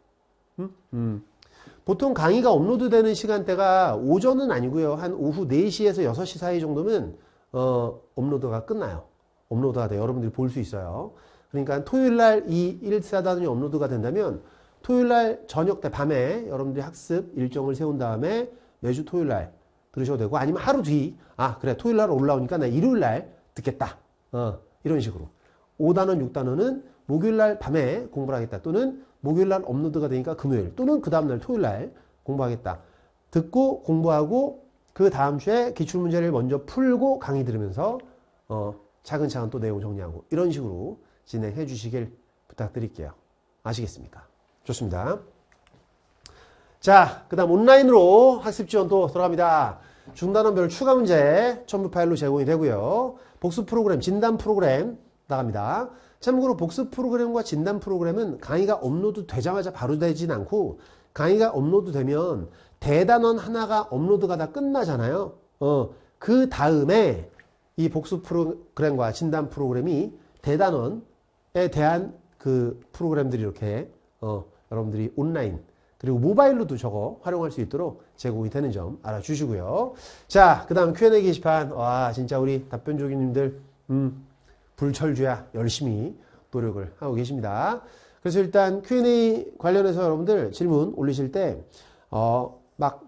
보통 강의가 업로드되는 시간대가 오전은 아니고요. 한 오후 4시에서 6시 사이 정도면 업로드가 끝나요. 업로드가 돼요. 여러분들이 볼 수 있어요. 그러니까 토요일날 이 1사단이 업로드가 된다면 토요일날 저녁 때 밤에 여러분들이 학습 일정을 세운 다음에 매주 토요일날 들으셔도 되고, 아니면 하루 뒤, 그래 토요일날 올라오니까 나 일요일날 듣겠다. 이런 식으로 5단원 6단원은 목요일날 밤에 공부를 하겠다, 또는 목요일날 업로드가 되니까 금요일, 또는 그 다음날 토요일날 공부하겠다. 듣고 공부하고 그 다음 주에 기출문제를 먼저 풀고 강의 들으면서 차근차근 또 내용 정리하고 이런 식으로 진행해 주시길 부탁드릴게요. 아시겠습니까? 좋습니다. 자, 그 다음 온라인으로 학습 지원 또 들어갑니다. 중단원별 추가 문제 첨부 파일로 제공이 되고요. 복습 프로그램, 진단 프로그램 나갑니다. 참고로 복습 프로그램과 진단 프로그램은 강의가 업로드 되자마자 바로 되진 않고, 강의가 업로드 되면 대단원 하나가 업로드가 다 끝나잖아요. 그 다음에 이 복습 프로그램과 진단 프로그램이 대단원에 대한 그 프로그램들이 이렇게 여러분들이 온라인 그리고 모바일로도 저거 활용할 수 있도록 제공이 되는 점 알아주시고요. 자, 그 다음 Q&A 게시판. 와, 진짜 우리 답변조기님들 불철주야 열심히 노력을 하고 계십니다. 그래서 일단 Q&A 관련해서 여러분들 질문 올리실 때 막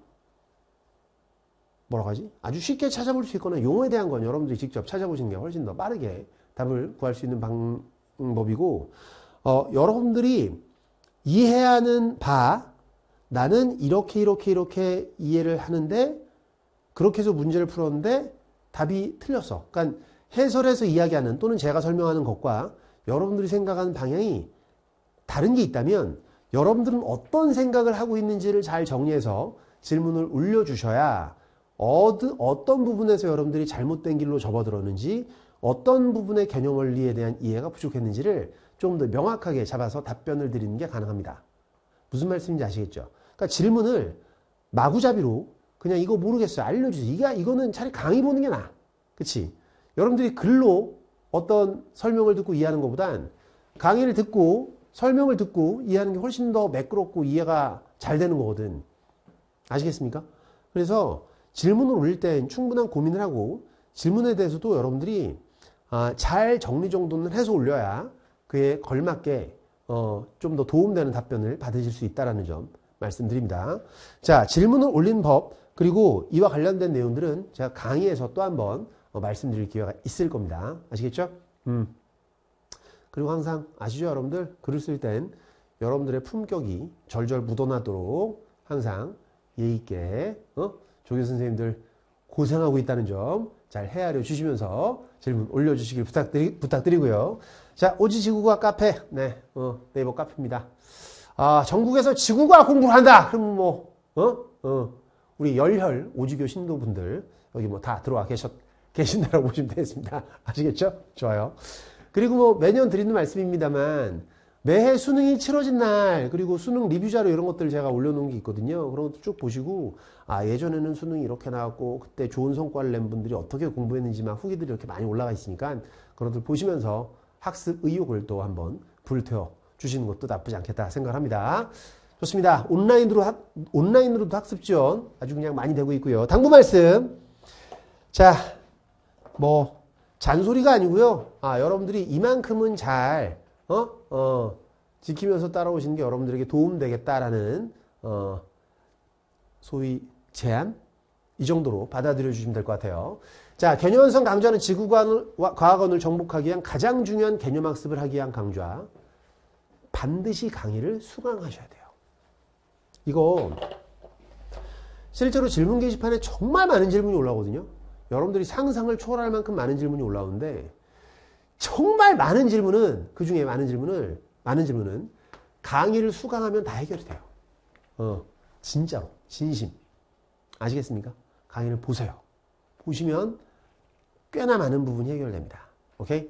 뭐라고 하지? 아주 쉽게 찾아볼 수 있거나 용어에 대한 건 여러분들이 직접 찾아보시는 게 훨씬 더 빠르게 답을 구할 수 있는 방법이고, 여러분들이 이해하는 바, 나는 이렇게 이해를 하는데 그렇게 해서 문제를 풀었는데 답이 틀렸어. 그러니까 해설해서 이야기하는 또는 제가 설명하는 것과 여러분들이 생각하는 방향이 다른 게 있다면 여러분들은 어떤 생각을 하고 있는지를 잘 정리해서 질문을 올려주셔야 어떤 부분에서 여러분들이 잘못된 길로 접어들었는지, 어떤 부분의 개념 원리에 대한 이해가 부족했는지를 좀 더 명확하게 잡아서 답변을 드리는 게 가능합니다. 무슨 말씀인지 아시겠죠? 그러니까 질문을 마구잡이로 그냥 이거 모르겠어요, 알려주세요, 이거는 차라리 강의 보는 게 나아. 그치? 여러분들이 글로 어떤 설명을 듣고 이해하는 것보단 강의를 듣고 설명을 듣고 이해하는 게 훨씬 더 매끄럽고 이해가 잘 되는 거거든. 아시겠습니까? 그래서 질문을 올릴 땐 충분한 고민을 하고 질문에 대해서도 여러분들이 잘 정리 정도는 해서 올려야 그에 걸맞게 좀 더 도움되는 답변을 받으실 수 있다는 점 말씀드립니다. 자, 질문을 올린 법, 그리고 이와 관련된 내용들은 제가 강의에서 또 한번 말씀드릴 기회가 있을 겁니다. 아시겠죠? 그리고 항상 아시죠, 여러분들? 글을 쓸 땐 여러분들의 품격이 절절 묻어나도록 항상 예의 있게 조교 선생님들 고생하고 있다는 점 잘 헤아려 주시면서 질문 올려주시길 부탁드리고요. 자, 오지 지구과학 카페, 네, 네이버 카페입니다. 전국에서 지구과학 공부를 한다. 그럼 우리 열혈 오지교 신도분들 여기 다 들어와 계신다라고 보시면 되겠습니다. 아시겠죠? 좋아요. 그리고 매년 드리는 말씀입니다만, 매해 수능이 치러진 날, 그리고 수능 리뷰 자료 이런 것들 제가 올려놓은 게 있거든요. 그런 것도 쭉 보시고, 예전에는 수능이 이렇게 나왔고, 그때 좋은 성과를 낸 분들이 어떻게 공부했는지 막 후기들이 이렇게 많이 올라가 있으니까, 그런 것들 보시면서 학습 의욕을 또 한번 불태워 주시는 것도 나쁘지 않겠다 생각합니다. 좋습니다. 온라인으로도 학습 지원 아주 그냥 많이 되고 있고요. 당부 말씀. 자, 뭐 잔소리가 아니고요. 여러분들이 이만큼은 잘 지키면서 따라오시는 게 여러분들에게 도움되겠다라는 소위 제안 이 정도로 받아들여 주시면 될 것 같아요. 자, 개념 완성 강좌는 지구과학원을 정복하기 위한 가장 중요한 개념 학습을 하기 위한 강좌. 반드시 강의를 수강하셔야 돼요. 이거 실제로 질문 게시판에 정말 많은 질문이 올라오거든요. 여러분들이 상상을 초월할 만큼 많은 질문이 올라오는데 정말 많은 질문은 그중에 많은 질문은 강의를 수강하면 다 해결이 돼요. 진짜로 진심 아시겠습니까? 강의를 보세요. 보시면 꽤나 많은 부분이 해결됩니다. 오케이?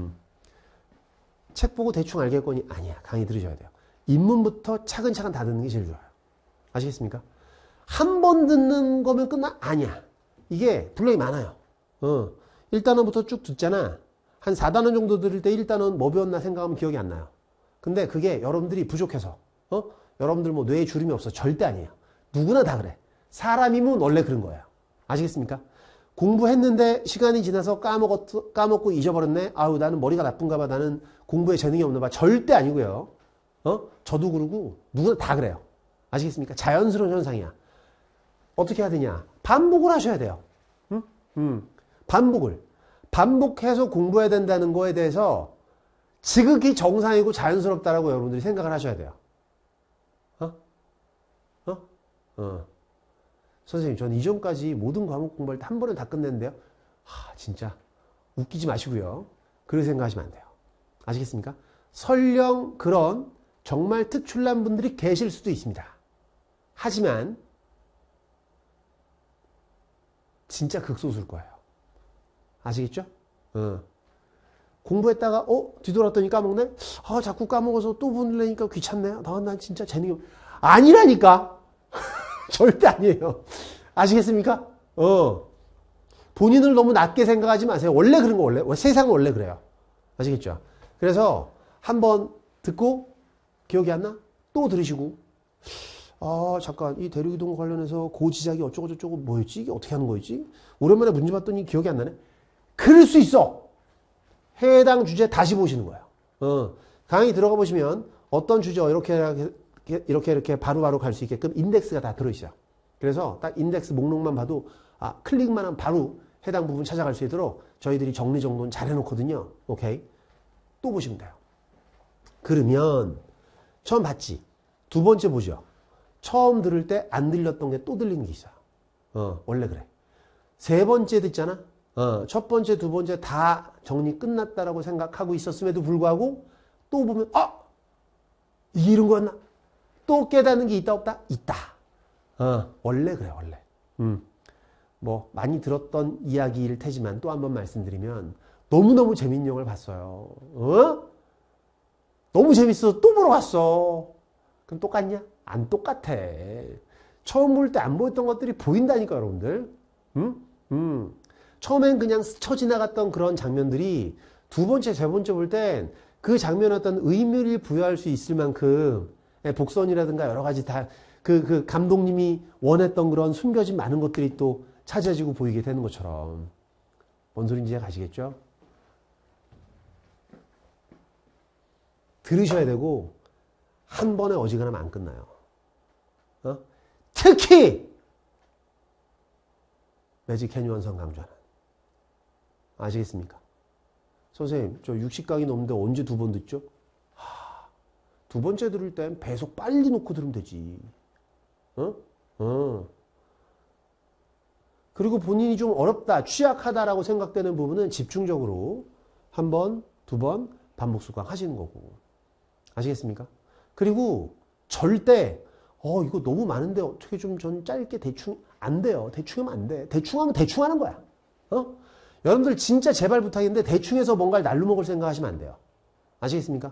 책 보고 대충 알겠거니 아니야. 강의 들으셔야 돼요. 입문부터 차근차근 다 듣는 게 제일 좋아요. 아시겠습니까? 한 번 듣는 거면 끝나? 아니야. 이게 분량이 많아요. 1단원부터 쭉 듣잖아. 한 4단원 정도 들을 때 1단원 뭐 배웠나 생각하면 기억이 안 나요. 근데 그게 여러분들이 부족해서 여러분들 뭐 뇌에 주름이 없어. 절대 아니에요. 누구나 다 그래. 사람이면 원래 그런 거예요. 아시겠습니까? 공부했는데 시간이 지나서 까먹고 잊어버렸네. 아우 나는 머리가 나쁜가 봐. 나는 공부에 재능이 없나 봐. 절대 아니고요. 저도 그러고 누구나 다 그래요. 아시겠습니까? 자연스러운 현상이야. 어떻게 해야 되냐? 반복을 하셔야 돼요. 반복해서 공부해야 된다는 거에 대해서 지극히 정상이고 자연스럽다라고 여러분들이 생각을 하셔야 돼요. 선생님, 저는 이전까지 모든 과목 공부할 때 한 번에 다 끝냈는데요. 진짜 웃기지 마시고요. 그렇게 생각하시면 안 돼요. 아시겠습니까? 설령 그런 정말 특출난 분들이 계실 수도 있습니다. 하지만 진짜 극소수일 거예요. 아시겠죠? 공부했다가 뒤돌았더니 까먹네? 자꾸 까먹어서 또 보내려니까 귀찮네. 난 진짜 재능이 아니라니까. 절대 아니에요. 아시겠습니까? 본인을 너무 낮게 생각하지 마세요. 원래 그런 거 세상은 원래 그래요. 아시겠죠? 그래서 한번 듣고 기억이 안 나? 또 들으시고 잠깐 이 대륙이동 관련해서 고지작이 어쩌고저쩌고 뭐였지? 이게 어떻게 하는 거였지? 오랜만에 문제 봤더니 기억이 안 나네? 그럴 수 있어. 해당 주제 다시 보시는 거예요. 강의 들어가 보시면 어떤 주제 이렇게 바로바로 갈 수 있게끔 인덱스가 다 들어있어요. 그래서 딱 인덱스 목록만 봐도 클릭만 하면 바로 해당 부분 찾아갈 수 있도록 저희들이 정리정돈 잘 해놓거든요. 오케이? 또 보시면 돼요. 그러면 처음 봤지? 두 번째 보죠. 처음 들을 때 안 들렸던 게 또 들리는 게 있어요. 원래 그래. 세 번째 듣잖아? 첫 번째, 두 번째 다 정리 끝났다라고 생각하고 있었음에도 불구하고 또 보면 이게 이런 거였나? 또 깨닫는 게 있다 없다? 있다. 원래 그래 원래. 뭐 많이 들었던 이야기일 테지만 또 한번 말씀드리면 너무너무 재밌는 영화를 봤어요. 너무 재밌어서 또 보러 갔어. 그럼 똑같냐? 안 똑같아. 처음 볼 때 안 보였던 것들이 보인다니까 여러분들. 처음엔 그냥 스쳐 지나갔던 그런 장면들이 두 번째, 세 번째 볼 땐 그 장면에 어떤 의미를 부여할 수 있을 만큼 복선이라든가 여러 가지 다 그 감독님이 원했던 그런 숨겨진 많은 것들이 또 찾아지고 보이게 되는 것처럼. 뭔 소리인지 이해 가시겠죠? 들으셔야 되고 한 번에 어지간하면 안 끝나요. 특히 매직 캐니언성 강좌는 아시겠습니까? 선생님 저 60강이 넘는데 언제 두 번 듣죠? 두 번째 들을 땐 배속 빨리 놓고 들으면 되지. 그리고 본인이 좀 어렵다, 취약하다라고 생각되는 부분은 집중적으로 한 번, 두 번 반복 수강 하시는 거고. 아시겠습니까? 그리고 절대 이거 너무 많은데 어떻게 좀 전 짧게 대충 안 돼요. 대충 하면 안 돼. 대충 하면 대충 하는 거야. 여러분들 진짜 제발 부탁인데 대충 해서 뭔가를 날로 먹을 생각하시면 안 돼요. 아시겠습니까?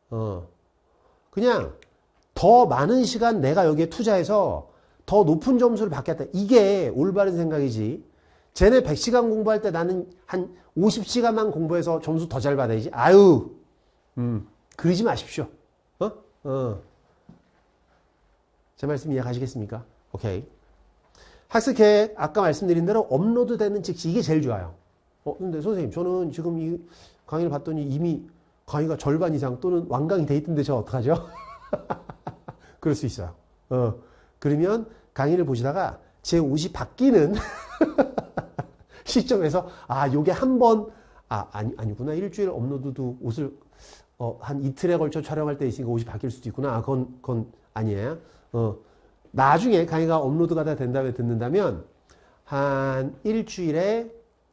그냥 더 많은 시간 내가 여기에 투자해서 더 높은 점수를 받겠다. 이게 올바른 생각이지. 쟤네 100시간 공부할 때 나는 한 50시간만 공부해서 점수 더 잘 받아야지. 그러지 마십시오. 제 말씀 이해가시겠습니까? 오케이. 학습 계획 아까 말씀드린 대로 업로드 되는 즉시 이게 제일 좋아요. 근데 선생님 저는 지금 이 강의를 봤더니 이미 강의가 절반 이상 또는 완강이 돼 있던데 저 어떡하죠? 그럴 수 있어요. 그러면 강의를 보시다가 제 옷이 바뀌는 시점에서 요게 한 번 아니구나. 일주일 업로드도 옷을 한 이틀에 걸쳐 촬영할 때 있으니까 옷이 바뀔 수도 있구나. 그건 아니에요. 나중에 강의가 업로드가 다 된 다음에 듣는다면 한 일주일에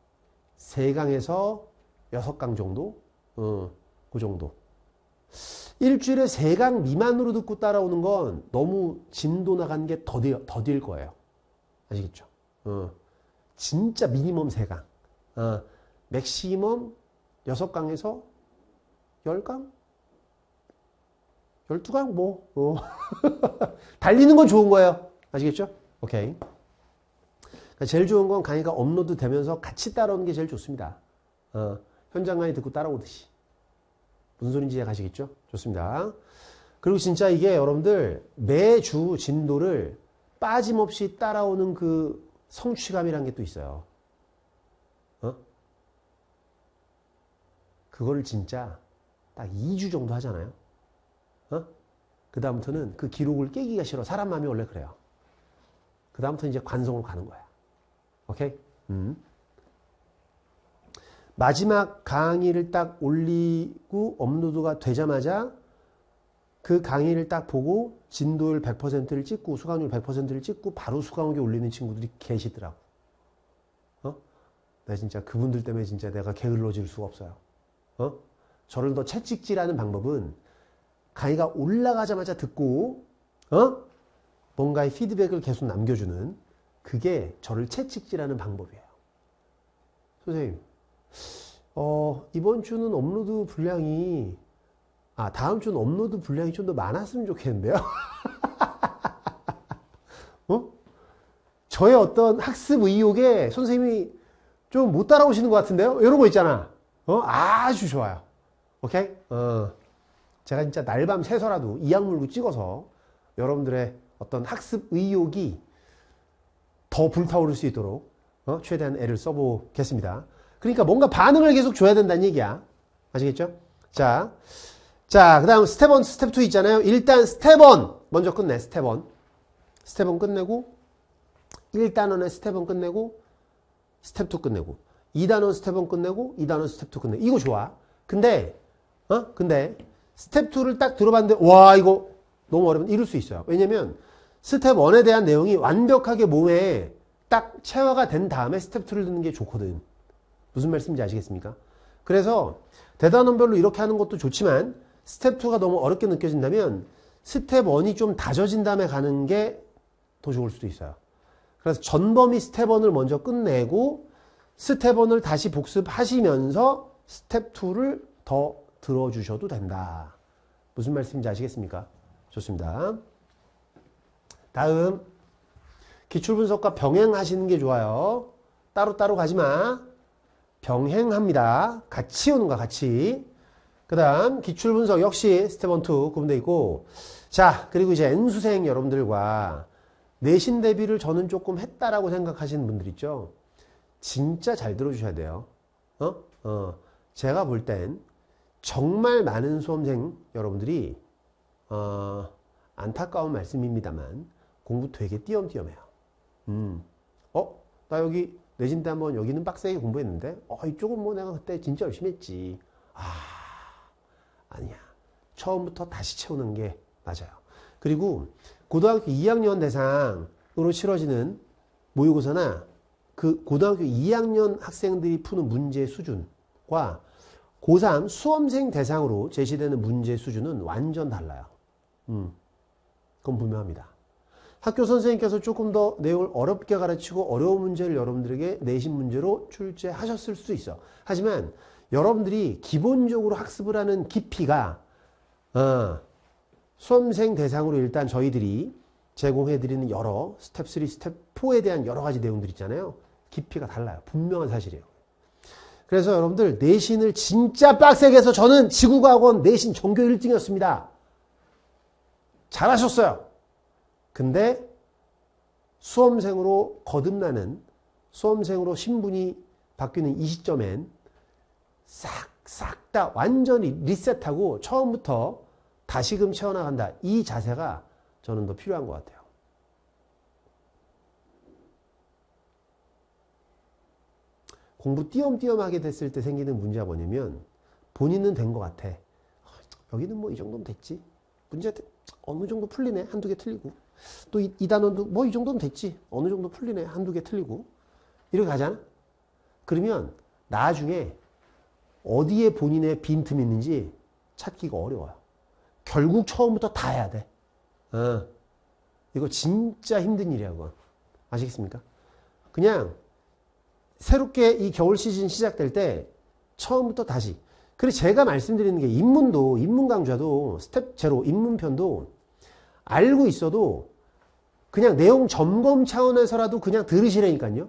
3강에서 6강 정도? 그 정도. 일주일에 3강 미만으로 듣고 따라오는 건 너무 진도 나간 게 더딜 거예요. 아시겠죠? 진짜 미니멈 3강. 맥시멈 6강에서 10강? 12강? 달리는 건 좋은 거예요. 아시겠죠? 오케이. 그러니까 제일 좋은 건 강의가 업로드 되면서 같이 따라오는 게 제일 좋습니다. 현장 강의 듣고 따라오듯이. 무슨 소린지 이해가시겠죠? 좋습니다. 그리고 진짜 이게 여러분들 매주 진도를 빠짐없이 따라오는 그 성취감이란 게 또 있어요. 그거를 진짜 딱 2주 정도 하잖아요. 그 다음부터는 그 기록을 깨기가 싫어. 사람 마음이 원래 그래요. 그 다음부터 이제 관성으로 가는 거야. 오케이? 마지막 강의를 딱 올리고 업로드가 되자마자 그 강의를 딱 보고 진도율 100%를 찍고 수강률 100%를 찍고 바로 수강하게 올리는 친구들이 계시더라고. 나 진짜 그분들 때문에 진짜 내가 게을러질 수가 없어요. 저를 더 채찍질하는 방법은 강의가 올라가자마자 듣고 뭔가의 피드백을 계속 남겨주는 그게 저를 채찍질하는 방법이에요. 선생님 이번 주는 업로드 분량이 다음 주는 업로드 분량이 좀 더 많았으면 좋겠는데요. 저의 어떤 학습 의욕에 선생님이 좀 못 따라오시는 것 같은데요. 이런 거 있잖아. 아주 좋아요. 오케이? 제가 진짜 날밤 새서라도 이악 물고 찍어서 여러분들의 어떤 학습 의욕이 더 불타오를 수 있도록 최대한 애를 써보겠습니다. 그러니까 뭔가 반응을 계속 줘야 된다는 얘기야. 아시겠죠? 자, 그 다음 스텝 1, 스텝 2 있잖아요. 일단 스텝 1 먼저 끝내. 스텝 1. 스텝 1 끝내고 1단원의 스텝 1 끝내고 스텝 2 끝내고 2단원 스텝 1 끝내고 2단원 스텝 2 끝내고 이거 좋아. 근데 스텝 2를 딱 들어봤는데 와 이거 너무 어려우면 이룰 수 있어요. 왜냐면 스텝 1에 대한 내용이 완벽하게 몸에 딱 체화가 된 다음에 스텝 2를 듣는 게 좋거든. 무슨 말씀인지 아시겠습니까? 그래서 대단원별로 이렇게 하는 것도 좋지만 스텝 2가 너무 어렵게 느껴진다면 스텝 1이 좀 다져진 다음에 가는 게 더 좋을 수도 있어요. 그래서 전범위 스텝 1을 먼저 끝내고 스텝 1을 다시 복습하시면서 스텝 2를 더 들어주셔도 된다. 무슨 말씀인지 아시겠습니까? 좋습니다. 다음 기출분석과 병행하시는 게 좋아요. 따로따로 가지마. 병행합니다. 같이 오는 거야. 같이. 그 다음 기출분석 역시 스텝 1, 2 구분되어 있고 자 그리고 이제 N수생 여러분들과 내신 대비를 저는 조금 했다라고 생각하시는 분들 있죠. 진짜 잘 들어주셔야 돼요. 제가 볼 땐 정말 많은 수험생 여러분들이 안타까운 말씀입니다만 공부 되게 띄엄띄엄해요. 나 여기 내신 때 한번 여기는 빡세게 공부했는데 이쪽은 뭐 내가 그때 진짜 열심히 했지. 아니야. 처음부터 다시 채우는 게 맞아요. 그리고 고등학교 2학년 대상으로 치러지는 모의고사나 그 고등학교 2학년 학생들이 푸는 문제 수준과 고3 수험생 대상으로 제시되는 문제 수준은 완전 달라요. 그건 분명합니다. 학교 선생님께서 조금 더 내용을 어렵게 가르치고 어려운 문제를 여러분들에게 내신 문제로 출제하셨을 수도 있어. 하지만 여러분들이 기본적으로 학습을 하는 깊이가 수험생 대상으로 일단 저희들이 제공해드리는 여러 스텝 3, 스텝 4에 대한 여러 가지 내용들 있잖아요. 깊이가 달라요. 분명한 사실이에요. 그래서 여러분들 내신을 진짜 빡세게 해서 저는 지구과학원 내신 전교 1등이었습니다. 잘하셨어요. 근데 수험생으로 거듭나는, 수험생으로 신분이 바뀌는 이 시점엔 싹 다 완전히 리셋하고 처음부터 다시금 채워나간다. 이 자세가 저는 더 필요한 것 같아요. 공부 띄엄띄엄하게 됐을 때 생기는 문제가 뭐냐면 본인은 된 것 같아. 여기는 뭐 이 정도면 됐지. 문제 어느 정도 풀리네. 한두 개 틀리고. 또 이 단원도 뭐 이 정도면 됐지. 어느 정도 풀리네. 한두 개 틀리고. 이렇게 가잖아. 그러면 나중에 어디에 본인의 빈틈이 있는지 찾기가 어려워요. 결국 처음부터 다 해야 돼. 이거 진짜 힘든 일이야, 그건. 아시겠습니까? 그냥 새롭게 이 겨울 시즌 시작될 때 처음부터 다시. 그래서 제가 말씀드리는 게 입문도, 입문 강좌도 스텝 제로 입문편도 알고 있어도 그냥 내용 점검 차원에서라도 그냥 들으시라니까요.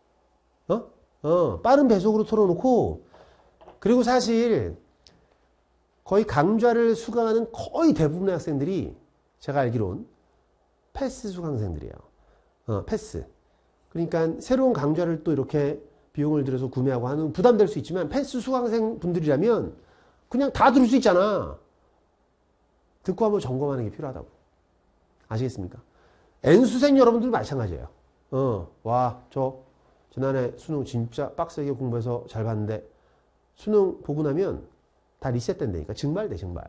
빠른 배속으로 틀어놓고, 그리고 사실 거의 강좌를 수강하는 거의 대부분의 학생들이 제가 알기론 패스 수강생들이에요. 패스. 그러니까 새로운 강좌를 또 이렇게 비용을 들여서 구매하고 하는 부담될 수 있지만 패스 수강생 분들이라면 그냥 다 들을 수 있잖아. 듣고 한번 점검하는 게 필요하다고. 아시겠습니까? N수생 여러분들도 마찬가지예요. 와, 저 지난해 수능 진짜 빡세게 공부해서 잘 봤는데 수능 보고 나면 다 리셋된다니까. 증발돼, 증발.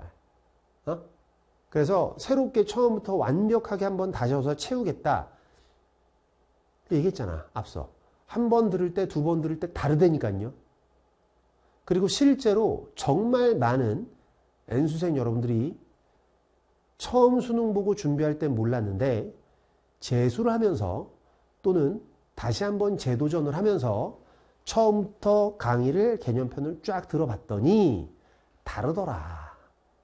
그래서 새롭게 처음부터 완벽하게 한번 다져서 채우겠다. 얘기했잖아, 앞서. 한 번 들을 때, 두 번 들을 때 다르다니까요. 그리고 실제로 정말 많은 N수생 여러분들이 처음 수능 보고 준비할 땐 몰랐는데 재수를 하면서 또는 다시 한번 재도전을 하면서 처음부터 강의를 개념편을 쫙 들어봤더니 다르더라.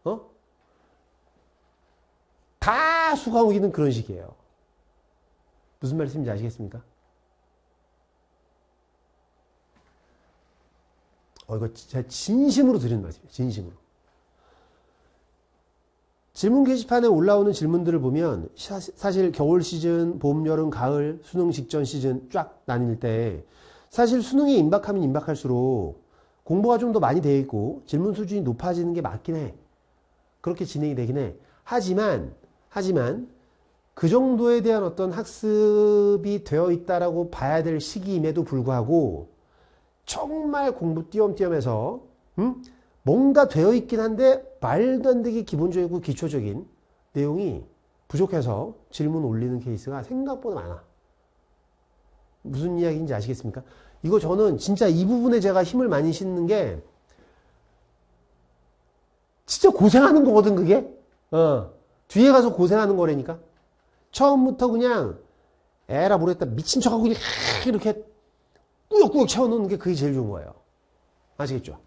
다 수강 후기는 그런 식이에요. 무슨 말씀인지 아시겠습니까? 이거 제가 진심으로 드리는 말씀이에요. 진심으로. 질문 게시판에 올라오는 질문들을 보면 사실 겨울 시즌, 봄, 여름, 가을, 수능 직전 시즌 쫙 나뉠 때 사실 수능에 임박하면 임박할수록 공부가 좀 더 많이 되어 있고 질문 수준이 높아지는 게 맞긴 해. 그렇게 진행이 되긴 해. 하지만 그 정도에 대한 어떤 학습이 되어 있다라고 봐야 될 시기임에도 불구하고 정말 공부 띄엄띄엄해서 뭔가 되어 있긴 한데 말도 안 되게 기본적이고 기초적인 내용이 부족해서 질문 올리는 케이스가 생각보다 많아. 무슨 이야기인지 아시겠습니까? 이거 저는 진짜 이 부분에 제가 힘을 많이 싣는 게 진짜 고생하는 거거든, 그게. 뒤에 가서 고생하는 거라니까. 처음부터 그냥 에라 모르겠다 미친 척하고 그냥 이렇게 꾸역꾸역 채워놓는 게 그게 제일 좋은 거예요. 아시겠죠?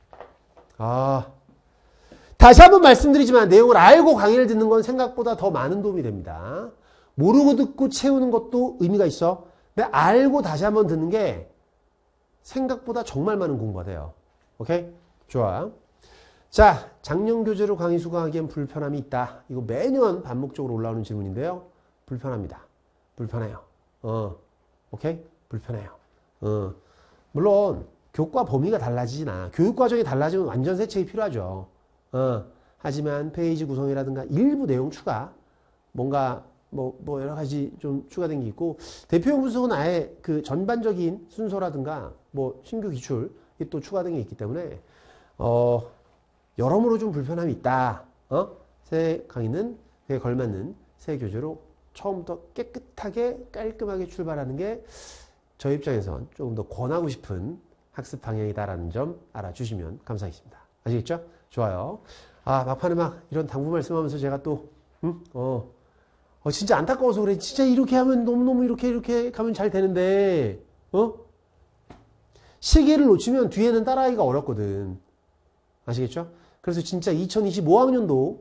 다시 한번 말씀드리지만 내용을 알고 강의를 듣는 건 생각보다 더 많은 도움이 됩니다. 모르고 듣고 채우는 것도 의미가 있어. 근데 알고 다시 한번 듣는 게 생각보다 정말 많은 공부가 돼요. 오케이? 좋아. 자, 작년 교재로 강의 수강하기엔 불편함이 있다. 이거 매년 반복적으로 올라오는 질문인데요. 불편합니다. 불편해요. 오케이? 불편해요. 물론 교과 범위가 달라지진 않아. 교육과정이 달라지면 완전 세책이 필요하죠. 하지만 페이지 구성이라든가 일부 내용 추가, 뭔가 뭐 여러 가지 좀 추가된 게 있고, 대표용 분석은 아예 그 전반적인 순서라든가 뭐 신규 기출 또 추가된 게 있기 때문에 여러모로 좀 불편함이 있다. 새 강의는 그에 걸맞는 새 교재로 처음부터 깨끗하게 깔끔하게 출발하는 게 저희 입장에선 조금 더 권하고 싶은 학습 방향이다라는 점 알아주시면 감사하겠습니다. 아시겠죠? 좋아요. 막판에 막 이런 당부 말씀하면서 제가 또 진짜 안타까워서 그래. 진짜 이렇게 하면 너무너무 이렇게 가면 잘 되는데 시기를 놓치면 뒤에는 따라하기가 어렵거든. 아시겠죠? 그래서 진짜 2025학년도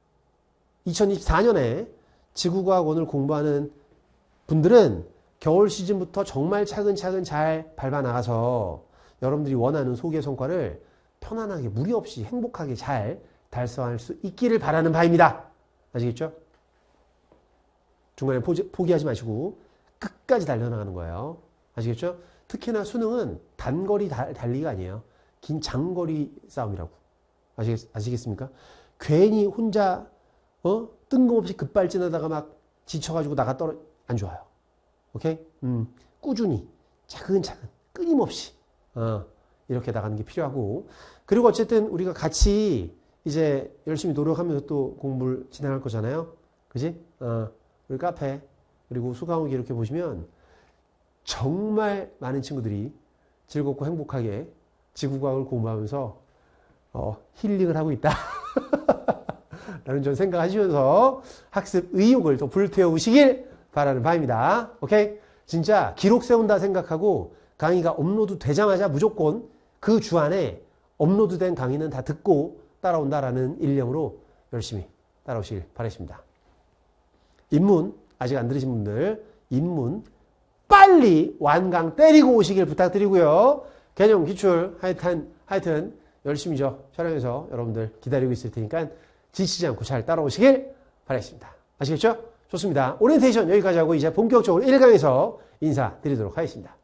2024년에 지구과학원을 공부하는 분들은 겨울 시즌부터 정말 차근차근 잘 밟아나가서 여러분들이 원하는 소개 성과를 편안하게 무리 없이 행복하게 잘 달성할 수 있기를 바라는 바입니다. 아시겠죠? 중간에 포기하지 마시고 끝까지 달려나가는 거예요. 아시겠죠? 특히나 수능은 단거리 달리기가 아니에요. 긴 장거리 싸움이라고. 아시겠습니까? 괜히 혼자 뜬금없이 급발진하다가 막 지쳐가지고 안 좋아요. 오케이? 꾸준히 차근차근 끊임없이 이렇게 나가는 게 필요하고, 그리고 어쨌든 우리가 같이 이제 열심히 노력하면서 또 공부를 진행할 거잖아요. 그지? 우리 카페 그리고 수강호기 이렇게 보시면 정말 많은 친구들이 즐겁고 행복하게 지구과학을 공부하면서 힐링을 하고 있다 라는 좀 생각하시면서 학습 의욕을 더 불태우시길 바라는 바입니다. 오케이? 진짜 기록 세운다 생각하고 강의가 업로드 되자마자 무조건 그 주 안에 업로드된 강의는 다 듣고 따라온다라는 일념으로 열심히 따라오시길 바라겠습니다. 입문 아직 안 들으신 분들 입문 빨리 완강 때리고 오시길 부탁드리고요. 개념 기출 하여튼 열심히 촬영해서 여러분들 기다리고 있을 테니까 지치지 않고 잘 따라오시길 바라겠습니다. 아시겠죠? 좋습니다. 오리엔테이션 여기까지 하고 이제 본격적으로 1강에서 인사드리도록 하겠습니다.